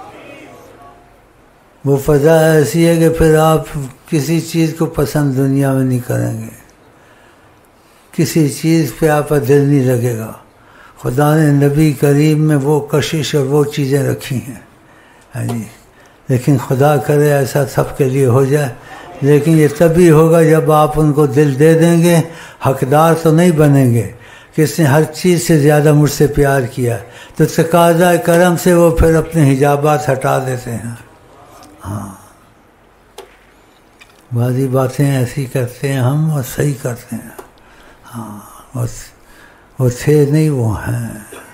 وہ فضا ایسی ہے کہ پھر آپ کسی چیز کو پسند دنیا میں نہیں کریں گے، کسی چیز پہ آپ کا دل نہیں لگے گا۔ خدا نے نبی کریم میں وہ کشش اور وہ چیزیں رکھی ہیں، ہاں جی، لیکن خدا کرے ایسا سب کے لیے ہو جائے، لیکن یہ تبھی ہوگا جب آپ ان کو دل دے دیں گے۔ حقدار تو نہیں بنیں گے کہ اس نے ہر چیز سے زیادہ مجھ سے پیار کیا، تو تقاضا کرم سے وہ پھر اپنے حجابات ہٹا دیتے ہیں۔ ہاں، بعضی باتیں ایسی کرتے ہیں ہم اور صحیح کرتے ہیں، ہاں، وہ تھے نہیں، وہ ہیں۔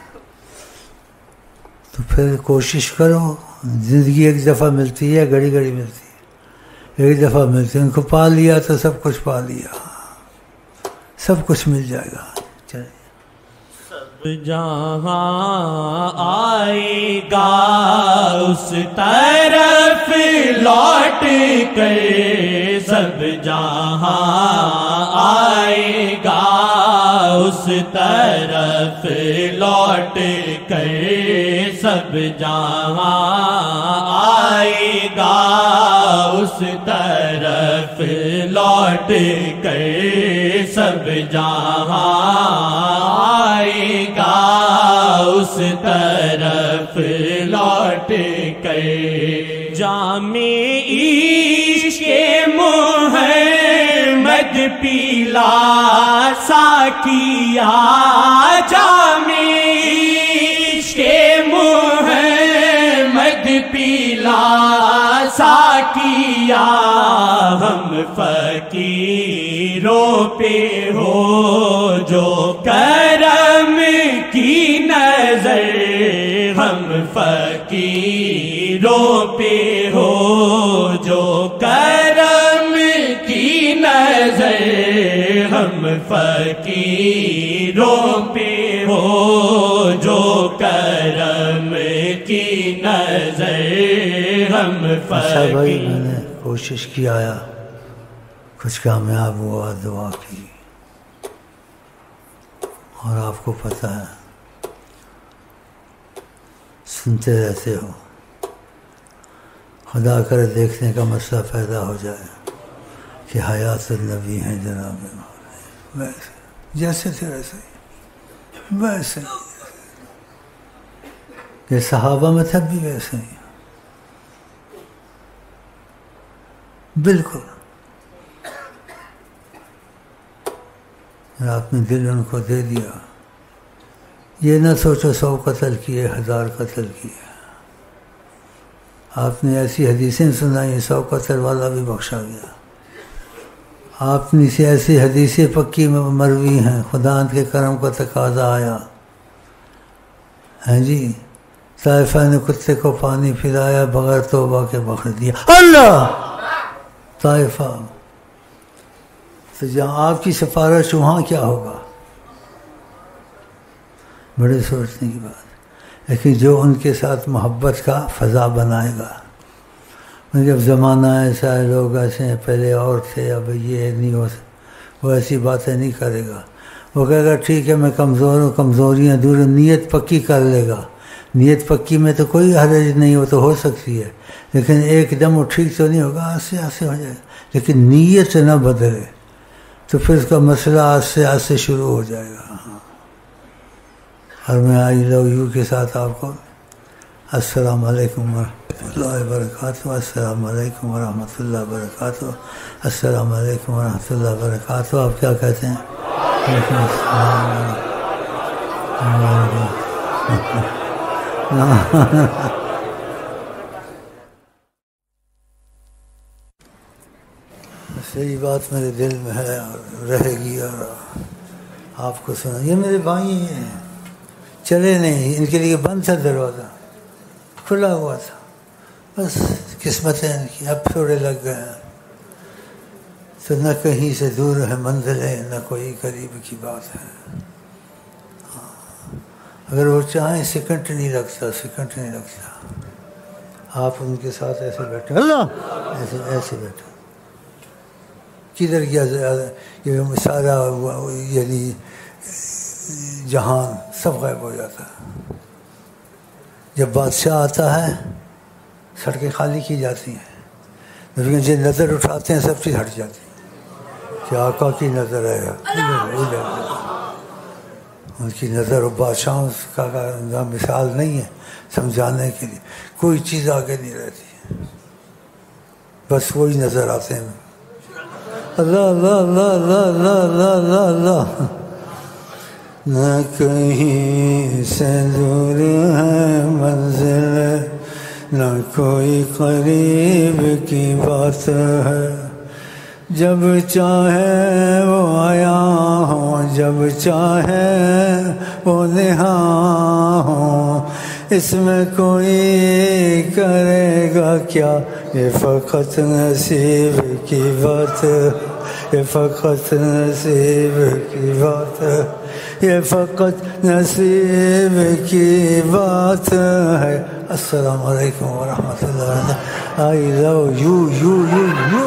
تو پھر کوشش کرو، زندگی ایک دفعہ ملتی ہے، گھڑی گھڑی ملتی ہے، ایک دفعہ ملتی ہے، ان کو پا لیا تو سب کچھ پا لیا، سب کچھ مل جائے گا۔ سب جہاں آئے گا اس طرف لوٹ کر، سب جہاں آئے گا اس طرف لوٹ کر، سب جہاں آئے گا اس طرف لوٹ کر، سب جہاں آئے گا اس طرف لوٹ کر۔ جام عشق محمد پیلا ساقیا، جام عشق محمد پیلا ساقیا، ہم فقیروں پہ ہو جو کرم کی نظر، ہم فقیروں پہ ہو جو کرم کی نظر، ہم فقیروں پہ ہو جو کرم کی نظر، ہم اچھا بھائی، میں نے کوشش کی، آیا کچھ کامیاب ہوا، دعا کی، اور آپ کو پتہ ہے سنتے رہتے ہو، خدا کرے دیکھنے کا مسئلہ پیدا ہو جائے کہ حیات النبی ہیں جناب، ویسے جیسے تھے ویسے ویسے، یہ صحابہ میں تھے بھی ویسے ہی، بالکل آپ نے دل ان کو دے دیا. یہ نہ سوچو 100 قتل کیے 1000 قتل کیے. آپ نے ایسی حدیثیں سنائی 100 قتل والا بھی بخشا گیا. آپ نے سے ایسی حدیثیں پکی مروی ہیں خدا کے کرم کا تقاضا آیا ہیں جی. طائفہ نے کتے کو پانی پلایا بغیر توبہ کے بخش دیا. اللہ طائفہ تو جہاں آپ کی سفارش وہاں کیا ہوگا. بڑے سوچنے کی بات. لیکن جو ان کے ساتھ محبت کا فضا بنائے گا. جب زمانہ ایسا ہے لوگ ایسے ہیں پہلے اور تھے اب یہ نہیں ہو وہ ایسی باتیں نہیں کرے گا. وہ کہے گا ٹھیک ہے میں کمزور ہوں کمزوریاں دور نیت پکی کر لے گا. نیت پکی میں تو کوئی حرج نہیں ہو تو ہو سکتی ہے لیکن ایک دم وہ ٹھیک تو نہیں ہوگا. آستے ہو جائے گا. لیکن نیت نہ بدلے تو پھر اس کا مسئلہ آستے شروع ہو جائے گا. اور میں آئی لو یو کے ساتھ آپ کو السلام علیکم ورحمۃ اللہ وبرکاتہ. السلام علیکم ورحمۃ اللہ وبرکاتہ. السلام علیکم ورحمۃ اللہ وبرکاتہ. آپ کیا کہتے ہیں؟ صحیح بات میرے دل میں ہے اور رہے گی. اور آپ کو سنا یہ میرے بھائی ہیں چلے نہیں ان کے لیے بند تھا دروازہ کھلا ہوا تھا بس قسمتیں ان کی اب تھوڑے لگ گئے ہیں. تو نہ کہیں سے دور ہے منزلیں نہ کوئی قریب کی بات ہے. اگر وہ چاہیں سیکنڈ نہیں لگتا. آپ ان کے ساتھ ایسے بیٹھے اللہ ایسے بیٹھے کدھر گیا یہ سارا یعنی جہان سب غائب ہو جاتا ہے. جب بادشاہ آتا ہے سڑکیں خالی کی جاتی ہیں لیکن جب نظر اٹھاتے ہیں سب چیز ہٹ جاتی ہے کہ آقا کی نظر ہے. ان کی نظر و بادشاہوں کا مثال نہیں ہے سمجھانے کے لیے. کوئی چیز آگے نہیں رہتی بس وہی نظر آتے ہیں. اللہ اللہ اللہ اللہ اللہ اللہ اللہ اللہ. نہ کہیں سے دور ہے منزل نہ کوئی قریب کی بات ہے. جب چاہے وہ آیا ہو جب چاہے وہ نہاں ہو اس میں کوئی کرے گا کیا. یہ فقط نصیب کی بات یہ فقط نصیب کی بات یہ فقط نصیب کی بات ہے. السلام علیکم ورحمۃ اللہ وبرکاتہ. آئی لو یو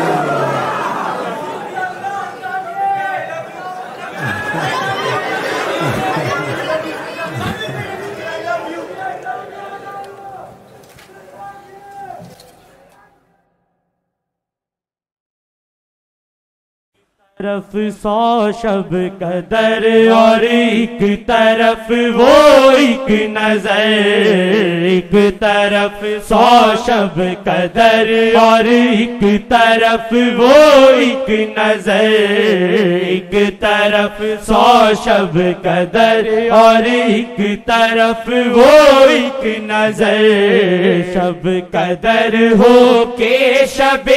طرف 100 شب قدر اور ایک طرف وہ ایک نظر. ایک طرف 100 شب قدر اور ایک طرف وہ ایک نظر. ایک طرف 100 شب قدر اور ایک طرف وہ ایک نظر. شب قدر ہو کے شب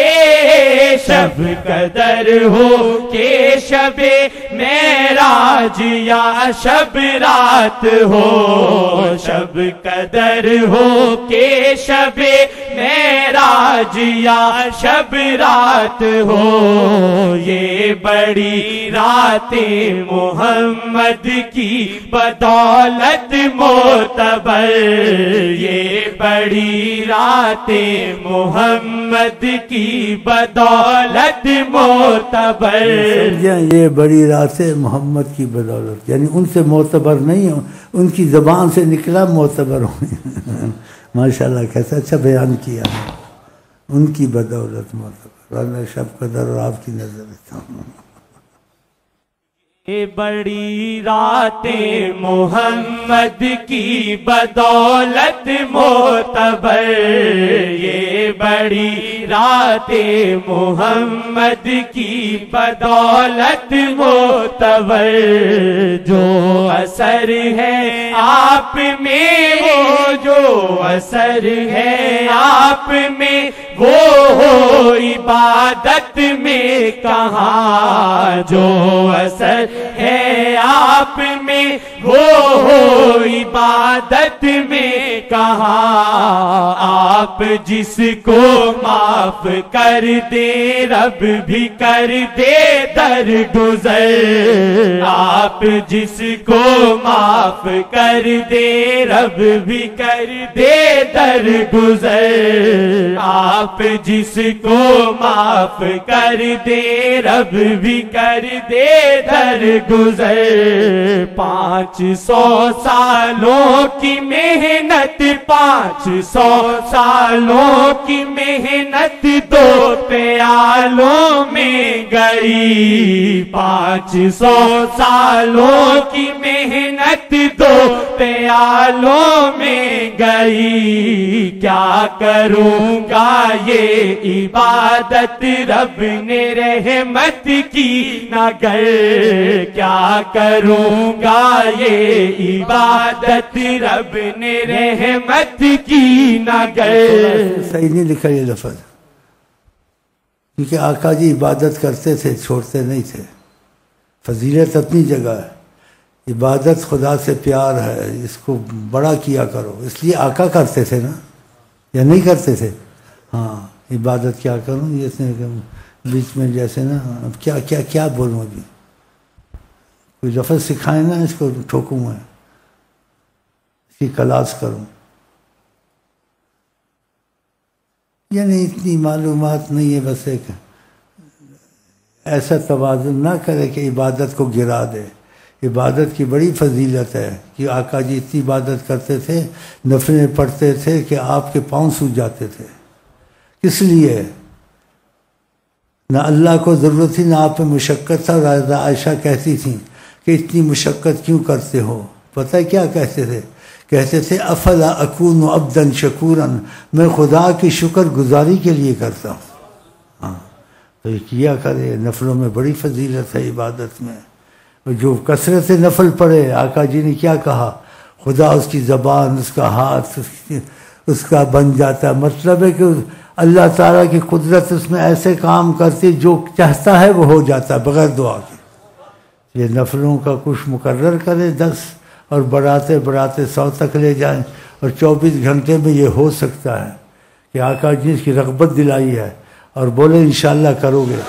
قدر ہو کہ شب معراج یا شب رات ہو. شب قدر ہو کہ شب معراج یا شب رات ہو. یہ بڑی رات محمد کی بدولت معتبر. یہ بڑی رات محمد کی بدولت معتبر. یہ بڑی رات محمد کی بدولت یعنی ان سے معتبر نہیں ہو ان کی زبان سے نکلا معتبر ہو. ماشاءاللہ کیسا اچھا بیان کیا ان کی بدولت معتبر. ورنہ شب قدر اور آپ کی نظر یہ بڑی رات محمد کی بدولت معتبر. یہ بڑی رات محمد کی بدولت معتبر، جو اثر ہے آپ میں وہ جو اثر ہے آپ میں وہ ہو عبادت میں کہاں، جو اثر ہے آپ میں وہ ہو عبادت میں کہاں، آپ جس کو معاف کر دے رب بھی کر دے درگزر، آپ جس کو معاف کر دے رب بھی کر دے درگزر، آپ جس کو معاف کر دے رب بھی کر دے درگزر۔ 500 سالوں کی محنت 500 سالوں کی محنت 2 پیالوں میں گئی، 500 سالوں کی محنت 2 پیالوں میں گئی، کیا کروں گا یہ عبادت رب نے رحمت کی نہ گر، کیا کروں گا یہ عبادت رب نے رحمت کی نہ گر۔ صحیح نہیں لکھا یہ لفظ، کیونکہ آقا جی عبادت کرتے تھے، چھوڑتے نہیں تھے۔ فضیلت اپنی جگہ ہے، عبادت خدا سے پیار ہے، اس کو بڑا کیا کرو، اس لیے آقا کرتے تھے نا، یا نہیں کرتے تھے؟ ہاں، عبادت کیا کروں، یہ بیچ میں جیسے نا اب کیا کیا کیا بولوں، ابھی کوئی لفظ سکھائیں نا، اس کو ٹھوکوں میں، اس کی کلاس کروں، یعنی اتنی معلومات نہیں ہے، بس ایک ایسا توازن نہ کرے کہ عبادت کو گرا دے۔ عبادت کی بڑی فضیلت ہے کہ آقا جی اتنی عبادت کرتے تھے، نفلیں پڑھتے تھے کہ آپ کے پاؤں سوج جاتے تھے۔ کس لیے؟ نہ اللہ کو ضرورت تھی، نہ آپ پہ مشقت تھا۔ عائشہ کہتی تھیں کہ اتنی مشقت کیوں کرتے ہو؟ پتہ ہے کیا کہتے تھے؟ کہتے تھے افلا اکون عبدا شکورا، میں خدا کی شکر گزاری کے لیے کرتا ہوں۔ ہاں، تو یہ کیا کرے، نفلوں میں بڑی فضیلت ہے عبادت میں۔ جو کثرت نفل پڑھے، آقا جی نے کیا کہا، خدا اس کی زبان، اس کا ہاتھ اس کا بن جاتا ہے۔ مطلب ہے کہ اللہ تعالیٰ کی قدرت اس میں ایسے کام کرتی، جو چاہتا ہے وہ ہو جاتا ہے بغیر دعا کے۔ یہ نفلوں کا کچھ مقرر کرے 10 اور بڑھاتے بڑھاتے 100 تک لے جائیں، اور 24 گھنٹے میں یہ ہو سکتا ہے کہ آقا جی اس کی رغبت دلائی ہے، اور بولے انشاءاللہ کرو گے۔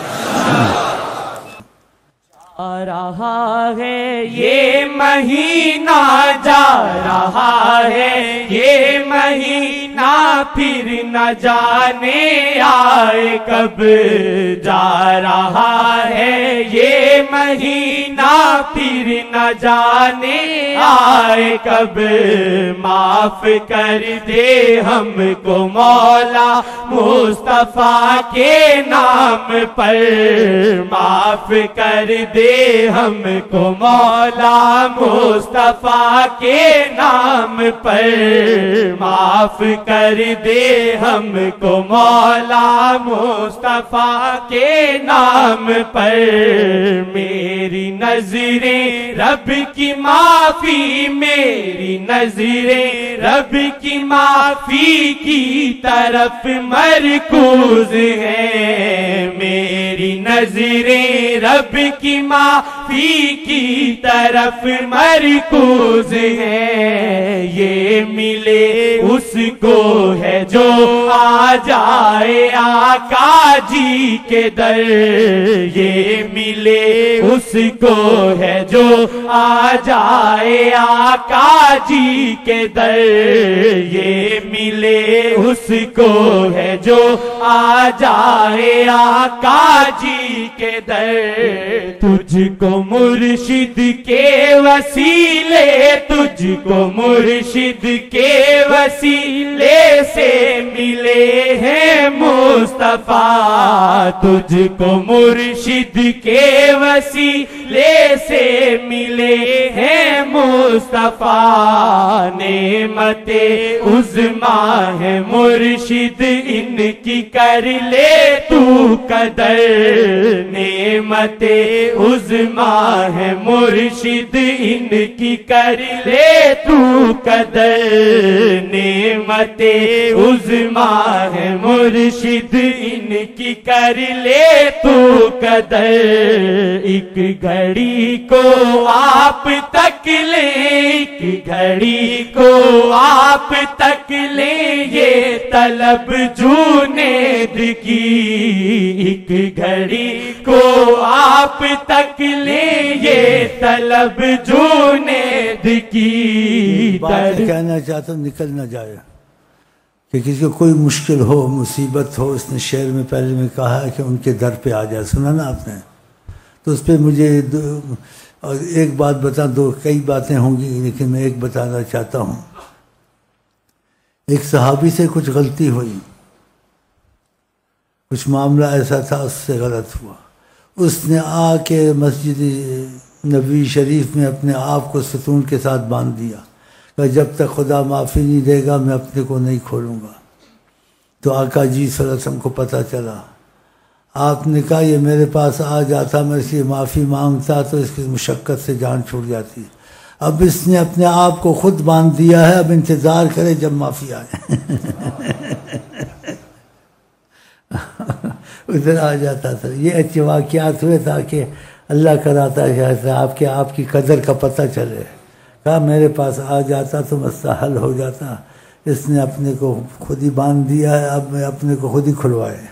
آ رہا ہے یہ مہینہ، جا رہا ہے یہ مہینہ، پھر نہ جانے آئے کب، جا رہا ہے یہ مہینہ، پھر نہ جانے آئے کب، معاف کر دے ہم کو مولا مصطفیٰ کے نام پر، معاف کر دے ہم کو مولا مصطفیٰ کے نام پر، معاف کر دے ہم کو مولا مصطفیٰ کے نام پر، میری نظریں رب کی معافی، میری نظریں رب کی معافی کی طرف مرکوز ہیں، میری نظریں رب کی معافی کی طرف مرکوز ہے، یہ ملے اس کو ہے جو آ جائے آقا جی کے در، یہ ملے اس کو ہے جو آ جائے آقا جی کے در، یہ ملے اس کو ہے جو آ جائے آقا جی کے در، تجھ کو مرشد کے وسیلے، تجھ کو مرشد کے وسیلے سے ملے ہیں مصطفیٰ، تجھ کو مرشد کے وسیلے لے سے ملے ہیں مصطفیٰ، نعمت عظمیٰ ہے مرشد ان کی کر لے تو قدر، نعمت عظمیٰ ہے مرشد ان کی کر لے تو قدر، نعمت عظمیٰ ہے مرشد ان کی کر لے تو قدر، ایک گھڑی کو آپ تک لیں، ایک گھڑی کو آپ تک لیں یہ طلب جنید کی، ایک گھڑی کو آپ تک لیں یہ طلب جنید کی، بات کہنا چاہتا ہوں نکل نہ جائے کہ کسی کو کوئی مشکل ہو مصیبت ہو، اس نے شعر میں پہلے میں کہا ہے کہ ان کے در پہ آ جائے، سنا نا آپ نے؟ تو اس پہ مجھے ایک بات بتا دو، کئی باتیں ہوں گی لیکن میں ایک بتانا چاہتا ہوں۔ ایک صحابی سے کچھ غلطی ہوئی، کچھ معاملہ ایسا تھا اس سے غلط ہوا، اس نے آ کے مسجد نبوی شریف میں اپنے آپ کو ستون کے ساتھ باندھ دیا کہ جب تک خدا معافی نہیں دے گا میں اپنے کو نہیں کھولوں گا۔ تو آقا جی صلی اللہ علیہ وسلم کو پتہ چلا، آپ نے کہا یہ میرے پاس آ جاتا میں اس کی معافی مانگتا تو اس کی مشقت سے جان چھوٹ جاتی، اب اس نے اپنے آپ کو خود باندھ دیا ہے، اب انتظار کرے جب معافی آئے ادھر آ جاتا تھا۔ یہ اچھے واقعات ہوئے تاکہ اللہ کراتا ہے آپ کی قدر کا پتہ چلے۔ کہا میرے پاس آ جاتا تو مسئلہ حل ہو جاتا، اس نے اپنے کو خود ہی باندھ دیا ہے، اب میں اپنے کو خود ہی کھلوائے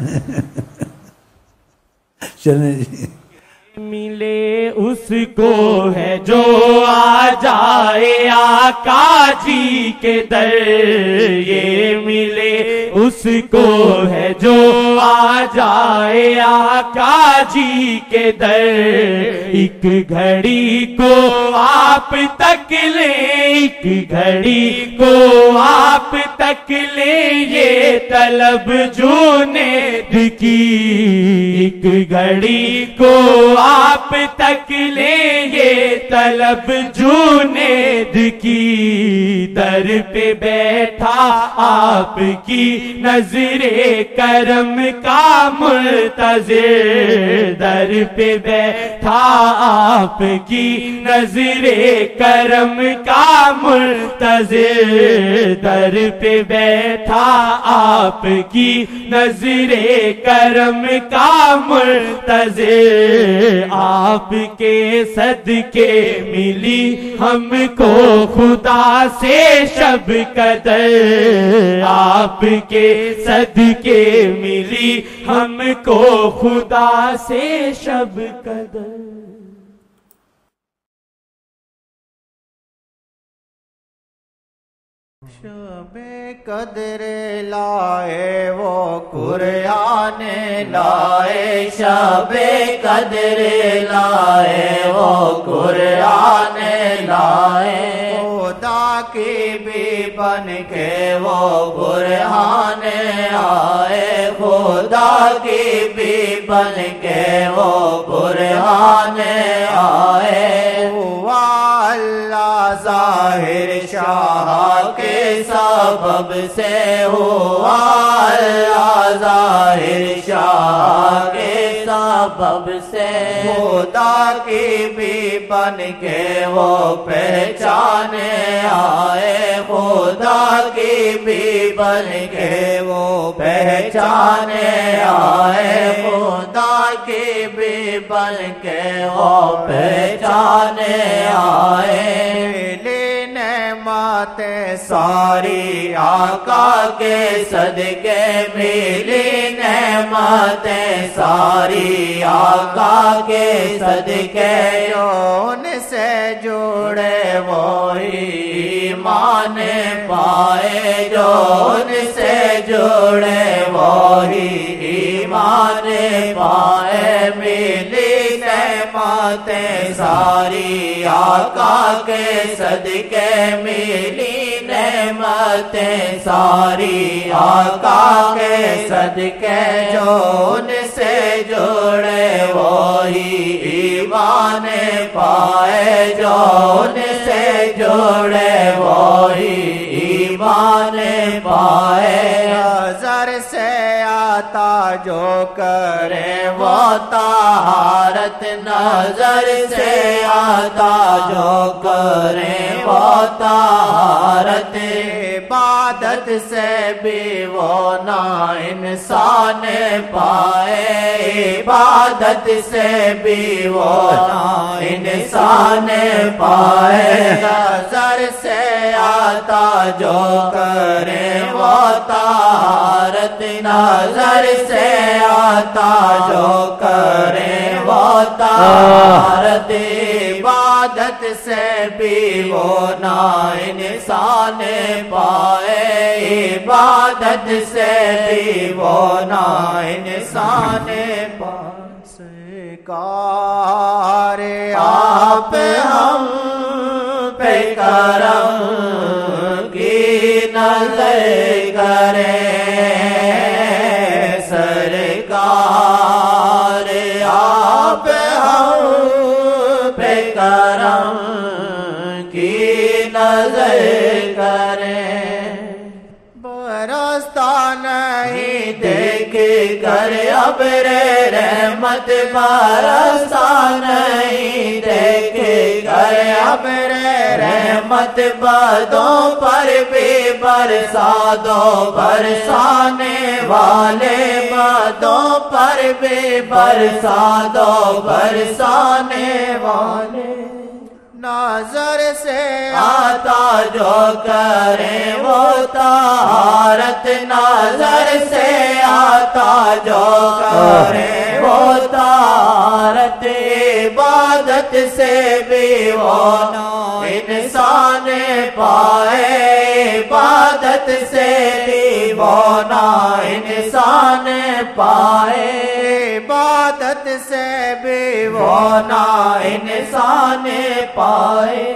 چلیں جی۔ ملے اس کو ہے جو آ جائے آقا جی کے در، یہ ملے اس کو ہے جو آ جائے آقا جی کے در، ایک گھڑی کو آپ تک لیں، ایک گھڑی کو آپ تک لیں یہ طلب جنید کی، ایک گھڑی کو آپ تک لیں یہ طلب جنید کی، در پہ بیٹھا آپ کی نظر کرم کا منتظر، در پہ بیٹھا آپ کی نظر کرم کا منتظر، در پہ بیٹھا آپ کی نظر کرم کا منتظر، آپ کے صدقے ملی ہم کو خدا سے شب قدر، آپ کے صدقے ملی ہم کو خدا سے شب قدر۔ شب قدر لائے وہ قرآن لائے، شب قدر لائے وہ قرآن لائے، خدا کی بھی بن کے وہ برہان آئے، خدا کی بھی بن کے وہ برہان آئے، ہوا اللہ ظاہر شاہ کے سبب سے، ہوا اللہ ظاہر شاہ کے سبب سے، خدا کی بھی بن کے وہ پہچانے آئے، خدا کی بھی بن کے وہ پہچانے آئے، خدا کی بھی بن کے وہ پہچانے آئے، نعمتیں ساری آقا کے صدقے ملی، نعمتیں ساری آقا کے صدقے، ان سے جڑے وہی ایمان پائے، جو ان سے جڑے وہی ایمان پائے، ملی نعمتیں ساری آقا کے صدقے ملی، نعمتیں ساری آقا کے صدقے جو ان سے جڑے وہی ایمان پائے جو ان سے جڑے وہی ایمان پائے نظر سے آتا جو کرے وہ طہارت نظر سے آتا جو کرے وہ طہارت عبادت سے بھی وہ نہ انسان پائے عبادت سے بھی وہ نہ انسان پائے نظر سے آتا جو کرے وہ طہارت نظر سے آتا جو کرے وہ طہارت عبادت سے بھی وہ نہ انسان پائے عبادت سے بھی وہ نہ انسان پائے سرکار آپ ہم پہ کرم کی نظر کریں سرکار آپ ہم پہ کرم کی نظر کریں برستا نہیں دیکھ کر ابر رحمت برستا نہیں دیکھ کر ابر رحمت بدوں پر بھی برسا دو برسانے والے بدوں پر بھی برسا دو برسانے والے نظر سے آتا جو کرے وہ طہارت نظر سے آتا جو کرے وہ طہارت عبادت سے بھی وہ انسان پائے عبادت سے بھی وہ انسان پائے عبادت سے بھی وہ انسان پائے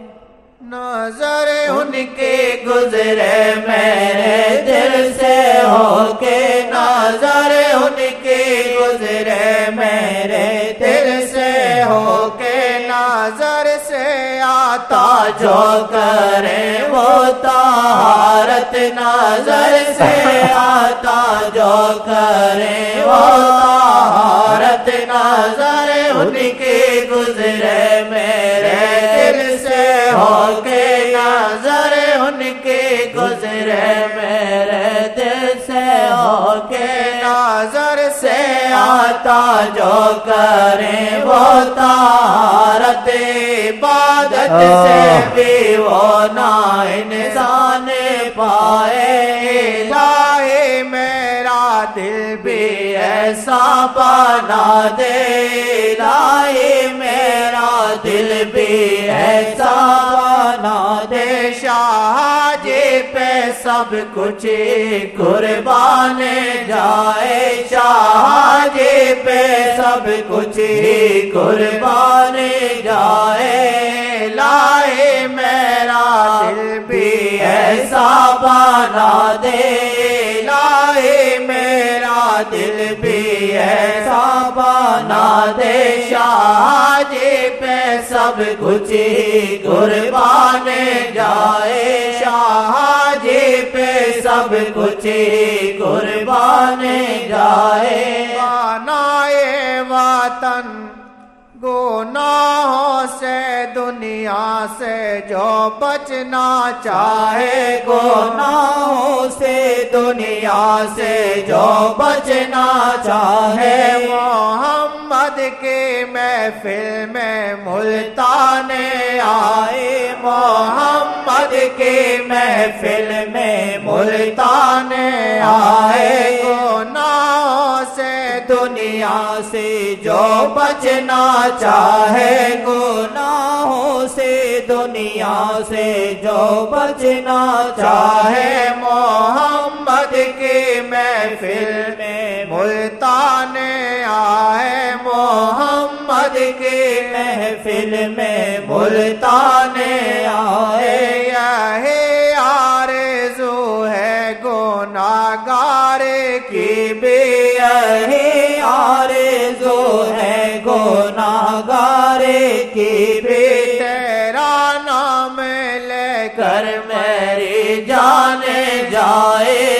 نظر ان کی گزرے میرے دل سے ہو کے نظر ان کی گزرے میرے دل سے ہو کے نظر سے آتا جو کرے وہ طہارت نظر سے آتا جو کرے وہ طہارت نظر ان کی گزرے میرے دل سے ہو کے نظر ان کی گزرے میرے دل سے ہو کے نظر سے آتا جو کرے وہ طہارت عبادت سے بھی وہ نہ انسان پائے لائے میرا دل بھی ایسا بنا دے لائے میرا دل بھی ایسا بنا دے شاہ جی پہ سب کچھ قربان جائے شاہ جی پہ سب کچھ قربان جائے لائے میرا دل بھی ایسا بنا دے لائے میرا دل بھی ایسا بنا دے شاہ جی پہ سب کچھ قربان جائے شاہ جی پہ سب کچھ قربان جائے بنائے وطن گناہوں سے دنیا سے جو بچنا چاہے گناہوں سے دنیا سے جو بچنا چاہے محمد کی محفل میں ملتان آئے محمد کی محفل میں ملتان آئے گناہوں سے دنیا سے جو بچنا چاہے گناہوں سے دنیا سے جو بچنا چاہے محمد کی محفل میں ملتان آئے محمد کی محفل میں ملتان آئے یہی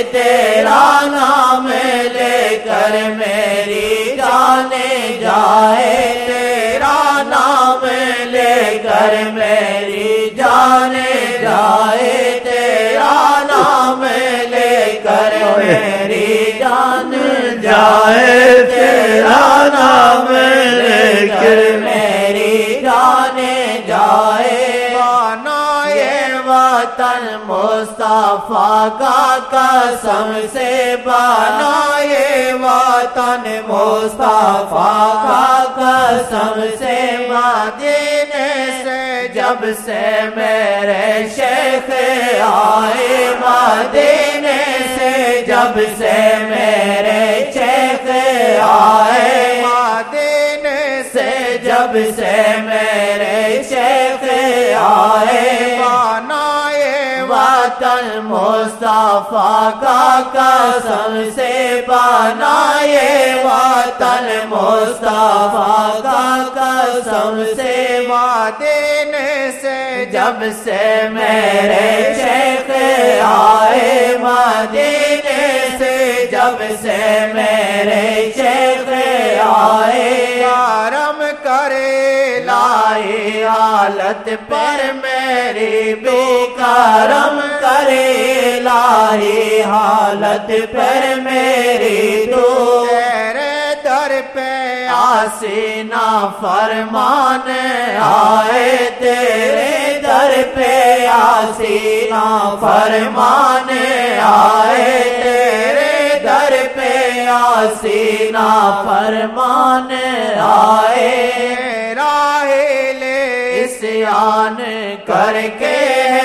تیرا نام لے کر میری جان جائے تیرا نام لے کر میری جان جائے تیرا نام لے کر میری جان جائے تیرا نام لے کر میری جان جائے بنائے وطن مصطفیٰ کا قسم سے بنائے وطن مصطفیٰ کا قسم سے مدینے سے جب سے میرے شیخ آئے مدینے سے جب سے میرے شیخ آئے مدینے سے جب سے میرے شیخ آئے بنائے وطن مصطفیٰ کا قسم سے بنائے وطن مصطفیٰ کا قسم سے مدینے سے جب سے میرے شیخ آئے مدینے سے جب سے میرے شیخ آئے کرم کرے لائے حالت پر میری بے کرم کرے لائے حالت پر میری تو تیرے در پہ آسینا فرمان آئے تیرے در پہ آسینا فرمان آئے تیرے در پہ آسینا فرمان آئے راہ لے اسیان کر کے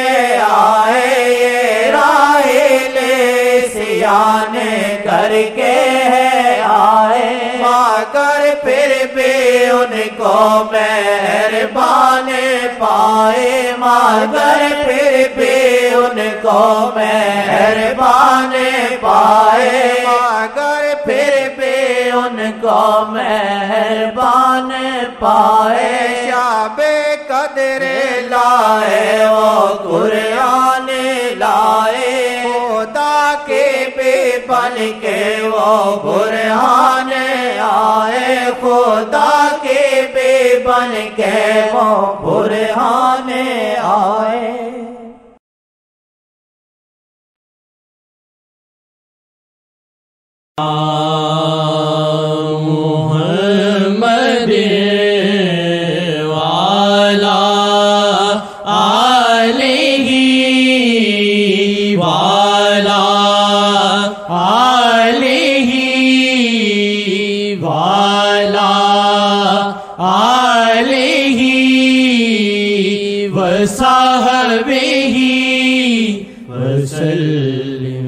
آئے راہ لے اسیان کر کے آئے مگر پھر بھی ان کو مہربان پائے مگر پھر بھی ان کو مہربان پائے مگر پھر بھی ان کو مہربان پائے شب قدر لائے وہ قرآن لائے خدا کے بھی بن کے وہ برہان آئے خدا کے بھی بن کے وہ برہان آئے محمد والا علیہ والا علیہ والا علیہ وصحبہ وسلم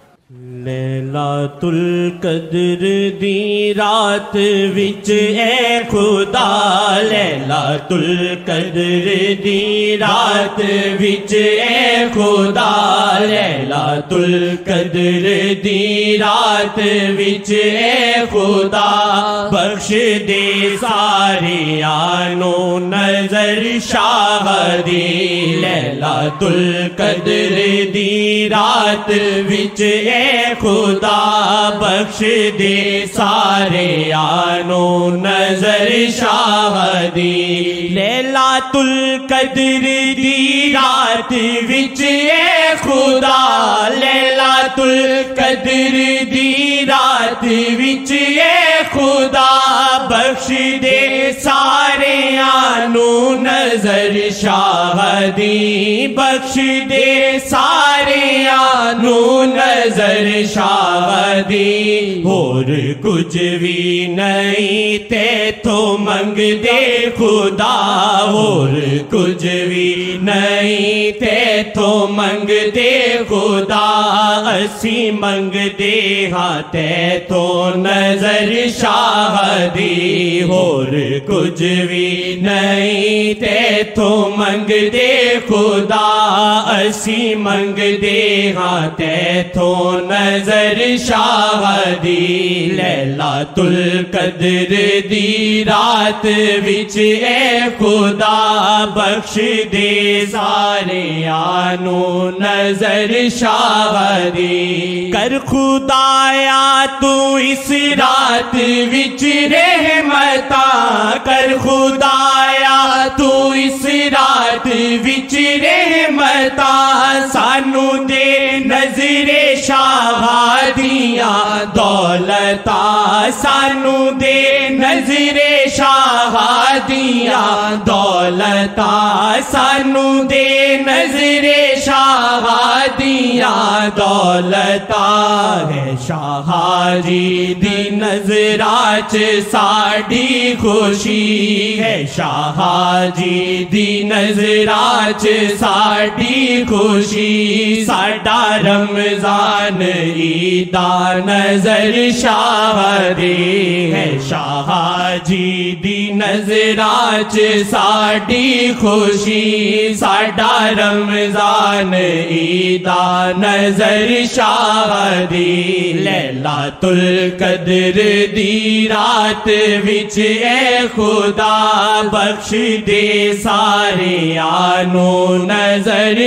لیلۃ القدر دی رات وچ اے خدا لیلۃ القدر دی رات وچ اے خدا لیلۃ القدر دی رات وچ اے خدا بخش دے ساریانو نظر شاہ دی لیلۃ القدر دی رات وچ اے خدا بخش دے سارے آنو نظر شاہ دی لیلۃ القدر دی رات وچ اے خدا لیلۃ القدر دی رات وچ اے خدا بخش دے سارے آنو نظر شاہ دی بخش دے سارے آنو نظر شاہ دی اور کچھ بھی نہیں تے تو منگ دے خدا اور کچھ بھی نہیں تے تو منگ دے خدا اسی منگ دے ہاں تے تو نظر شاہدی اور کچھ بھی نہیں تے تو منگ دے خدا اسی منگ دے ہاں تے تو نظر شاہدی لیلۃ القدر دی رات وچ اے خدا بخش دے سارے آنو نظر شاہدی کر خدایا تو اس رات وچ رحمتاں کر خدایا تو اس رات وچ رحمتاں سانو دے نظر شاہدیاں دولتاں سانو دے نظر شاہدیاں دولتاں سانو دے نظر شاہدیاں دولتاں ہے شاہ جی دی نظراں چ ساڈی خوشی ہے شاہ جی دی نظراں چ ساڈی خوشی ساڈا رمضان عیدا نظر شاہدی ہے شاہ جی دی نظراں چ ساڈی خوشی ساڈا رمضان عیدا نظر شاہدی لیلۃ القدر دی رات وچ اے خدا بخش دے سارے آنو نظر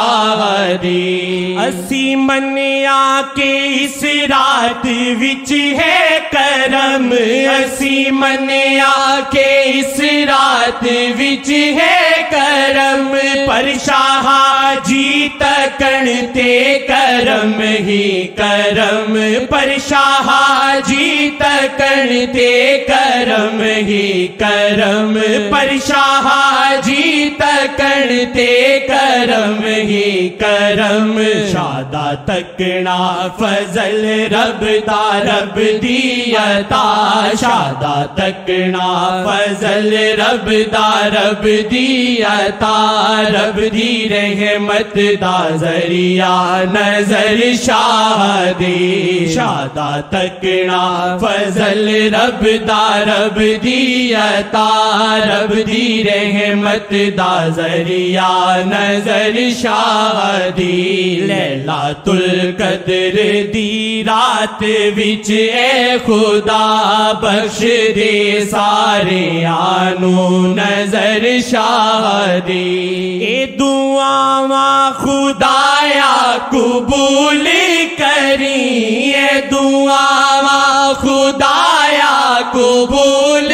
شاہدی اسی منیا کہ اس رات وچ ہے کرم اسی منیا کہ اس رات وچ ہے کرم پر شاہ جی تکن تے کرم ہی کرم پر شاہ جی تکن تے کرم ہی کرم پر شاہ جی تکن تے کرم ہی کرم شادہ تکنا فضل رب دا رب دی عطا شادہ تکنا فضل رب دا رب دی عطا رب دی رحمت دا ذریعہ نظر شاہدی شادہ تکنا فضل رب دا رب دی عطا رب دی رحمت دا ذریعہ نظر شاہدی لیلۃ القدر دی رات وچ اے خدا بخش دے سارے آنو نظر شاہدی اے دعاواں خدایا قبول کری اے دعاواں خدایا قبول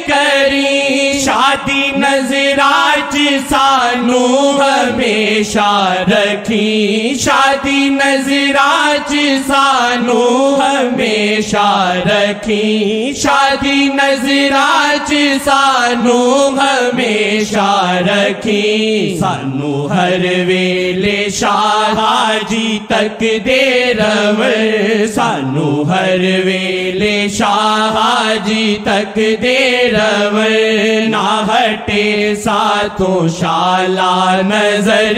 کری شادی نظراں چ سانو ہمیشہ رکھی شادی نظراں چ سانو ہمیشہ رکھی شادی نظراں چ سانو ہمیشہ رکھی سانو ہر ویلے شاہ جی تک دے رو سانو ہر ویلے شاہ جی تک دے رو نہ ہٹے ساتھوں شالا نظر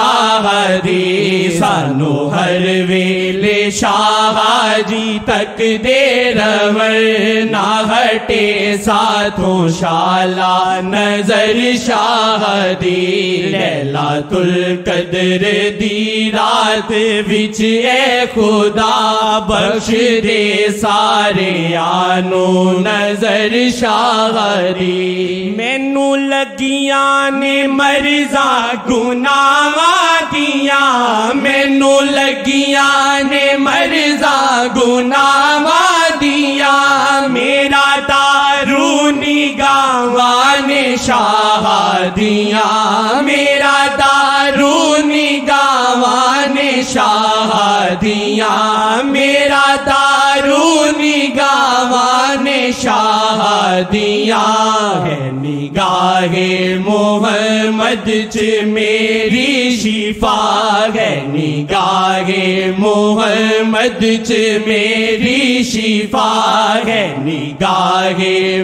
شاہدی سانو ہر ویلے شاہ جی تک دے رو نہ ہٹے ساتھوں شالا نظر شاہدی لیلۃ القدر دی رات وچ اے خدا بخش دے سارے آنو نظر شاہدی مینو لگیاں نے مرزاں گناہاں دیاں مینو لگیاں نے مرزاں گناہاں دیاں میرا دارو نگاہاں نے شاہدیاں میرا دارو نگاہاں نے شاہدیاں میرا دارو نگاہاں نے شاہدیاں شادیاں ہے نگاہ محمد چ میری شفا ہے نگاہ محمد چ میری شفا ہے نگاہ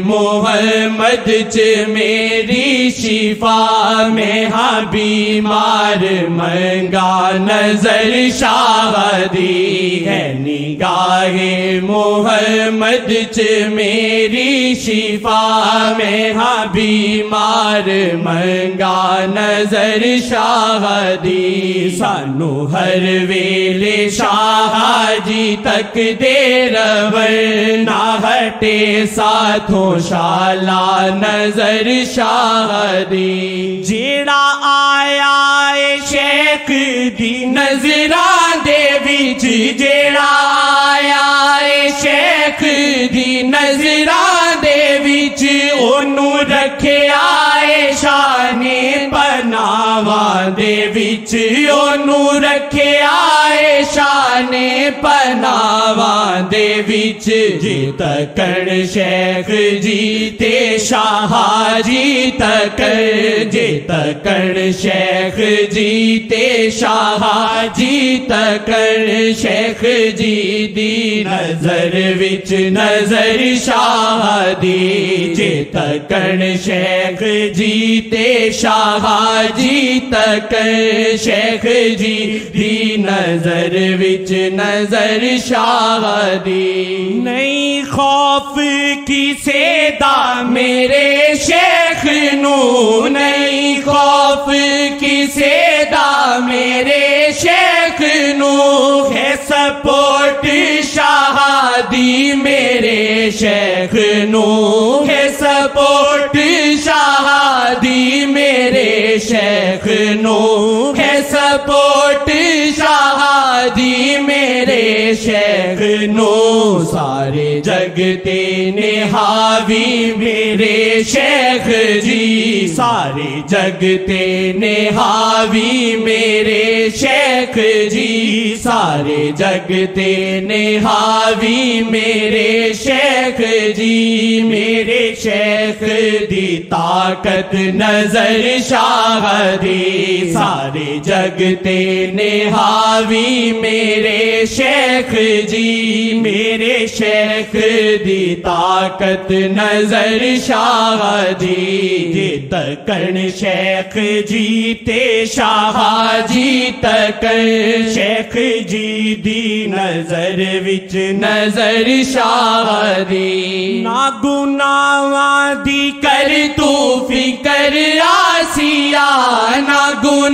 محمد چ میری شفا میں ہاں بیمار منگا نظر شادی ہے نگاہ محمد چ میری شفا میں ہاں بیمار منگا نظر شادی سانو ہر ویلے شاہ جی تک دے نہ ہٹے ساتھوں شالا نظر شادی جیڑا آیا اے شیخ دی نظراں دے وچ جیڑا آیا اے شیخ دی نظراں دے وچ اونوں رکھیا اے شان پناواں دے وچ اونوں رکھیا اے شان پناواں دے وچ جی تکن شیخ جی تے شاہ جی تکن جی تکن شیخ جی تے شاہ جی تکن شیخ جی دی نظر وچ نظر شاہ دی جی تکن شیخ جی تے شاہ جی تکن شیخ جی دی نظر وچ نظر شاہ دی نہیں خوف کسے دا میرے شیخ نو نہیں خوف کسے دا میرے شیخ نو ہے سپورٹ شاہ دی میرے شیخ نو ہے سپورٹ شاہ دی میرے شیخ نو ہے سپورٹ شاہ دی میرے شیخ نو سارے جگتے نے حاوی میرے شیخ جی سارے جگتے نے حاوی میرے شیخ جی سارے جگتے نے حاوی میرے شیخ جی میرے شیخ دی طاقت نظر شاہ دی سارے جگتے نے حاوی میرے شیخ جی میرے شیخ دی طاقت نظر شاہ دی جی تکن شیخ جی تے شاہ جی تکن شیخ جی دی نظر وچ نظر شاہ دی نا گناہاں دی کر تو فکر آسیا نا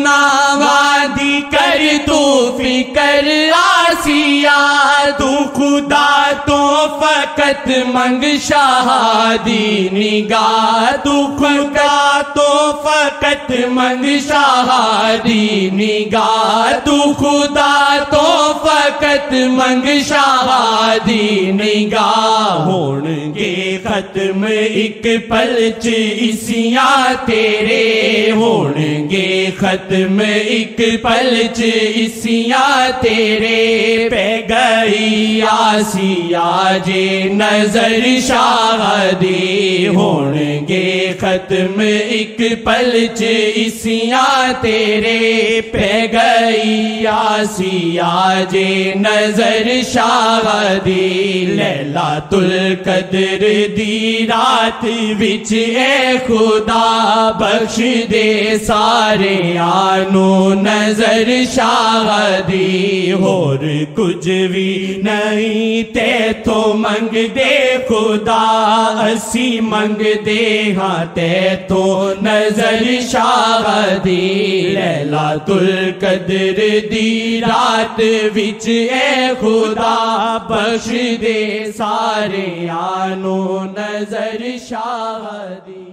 گناہاں دی کر تو فکر آسیا تو خدا تو فقط منگ شاہ دی نگاہ تو خدا تو فقط منگ شاہ دی نگاہ تو خدا تو فقط منگ شاہ دی نگاہ ہون گے ختم ایک پل چ اسیاں تیرے ہون گے ختم ایک پل چ اسیاں تیرے پہ گئی آسیا جے نظر شاہ دی ہون گے ختم ایک پل چ اسیاں تیرے پہ گئی آسیا جے نظر شاہ دی لیلۃ القدر دی رات وچ اے خدا بخش دے سارے آنو نظر شاہ دی ہور کچھ بھی نہیں تے تو منگ دے خدا اسی منگ دے ہاں تے تو نظر شاہ دی لیلۃ القدر دی رات وچ اے خدا بخش دے سارے آنو نظر شاہ دی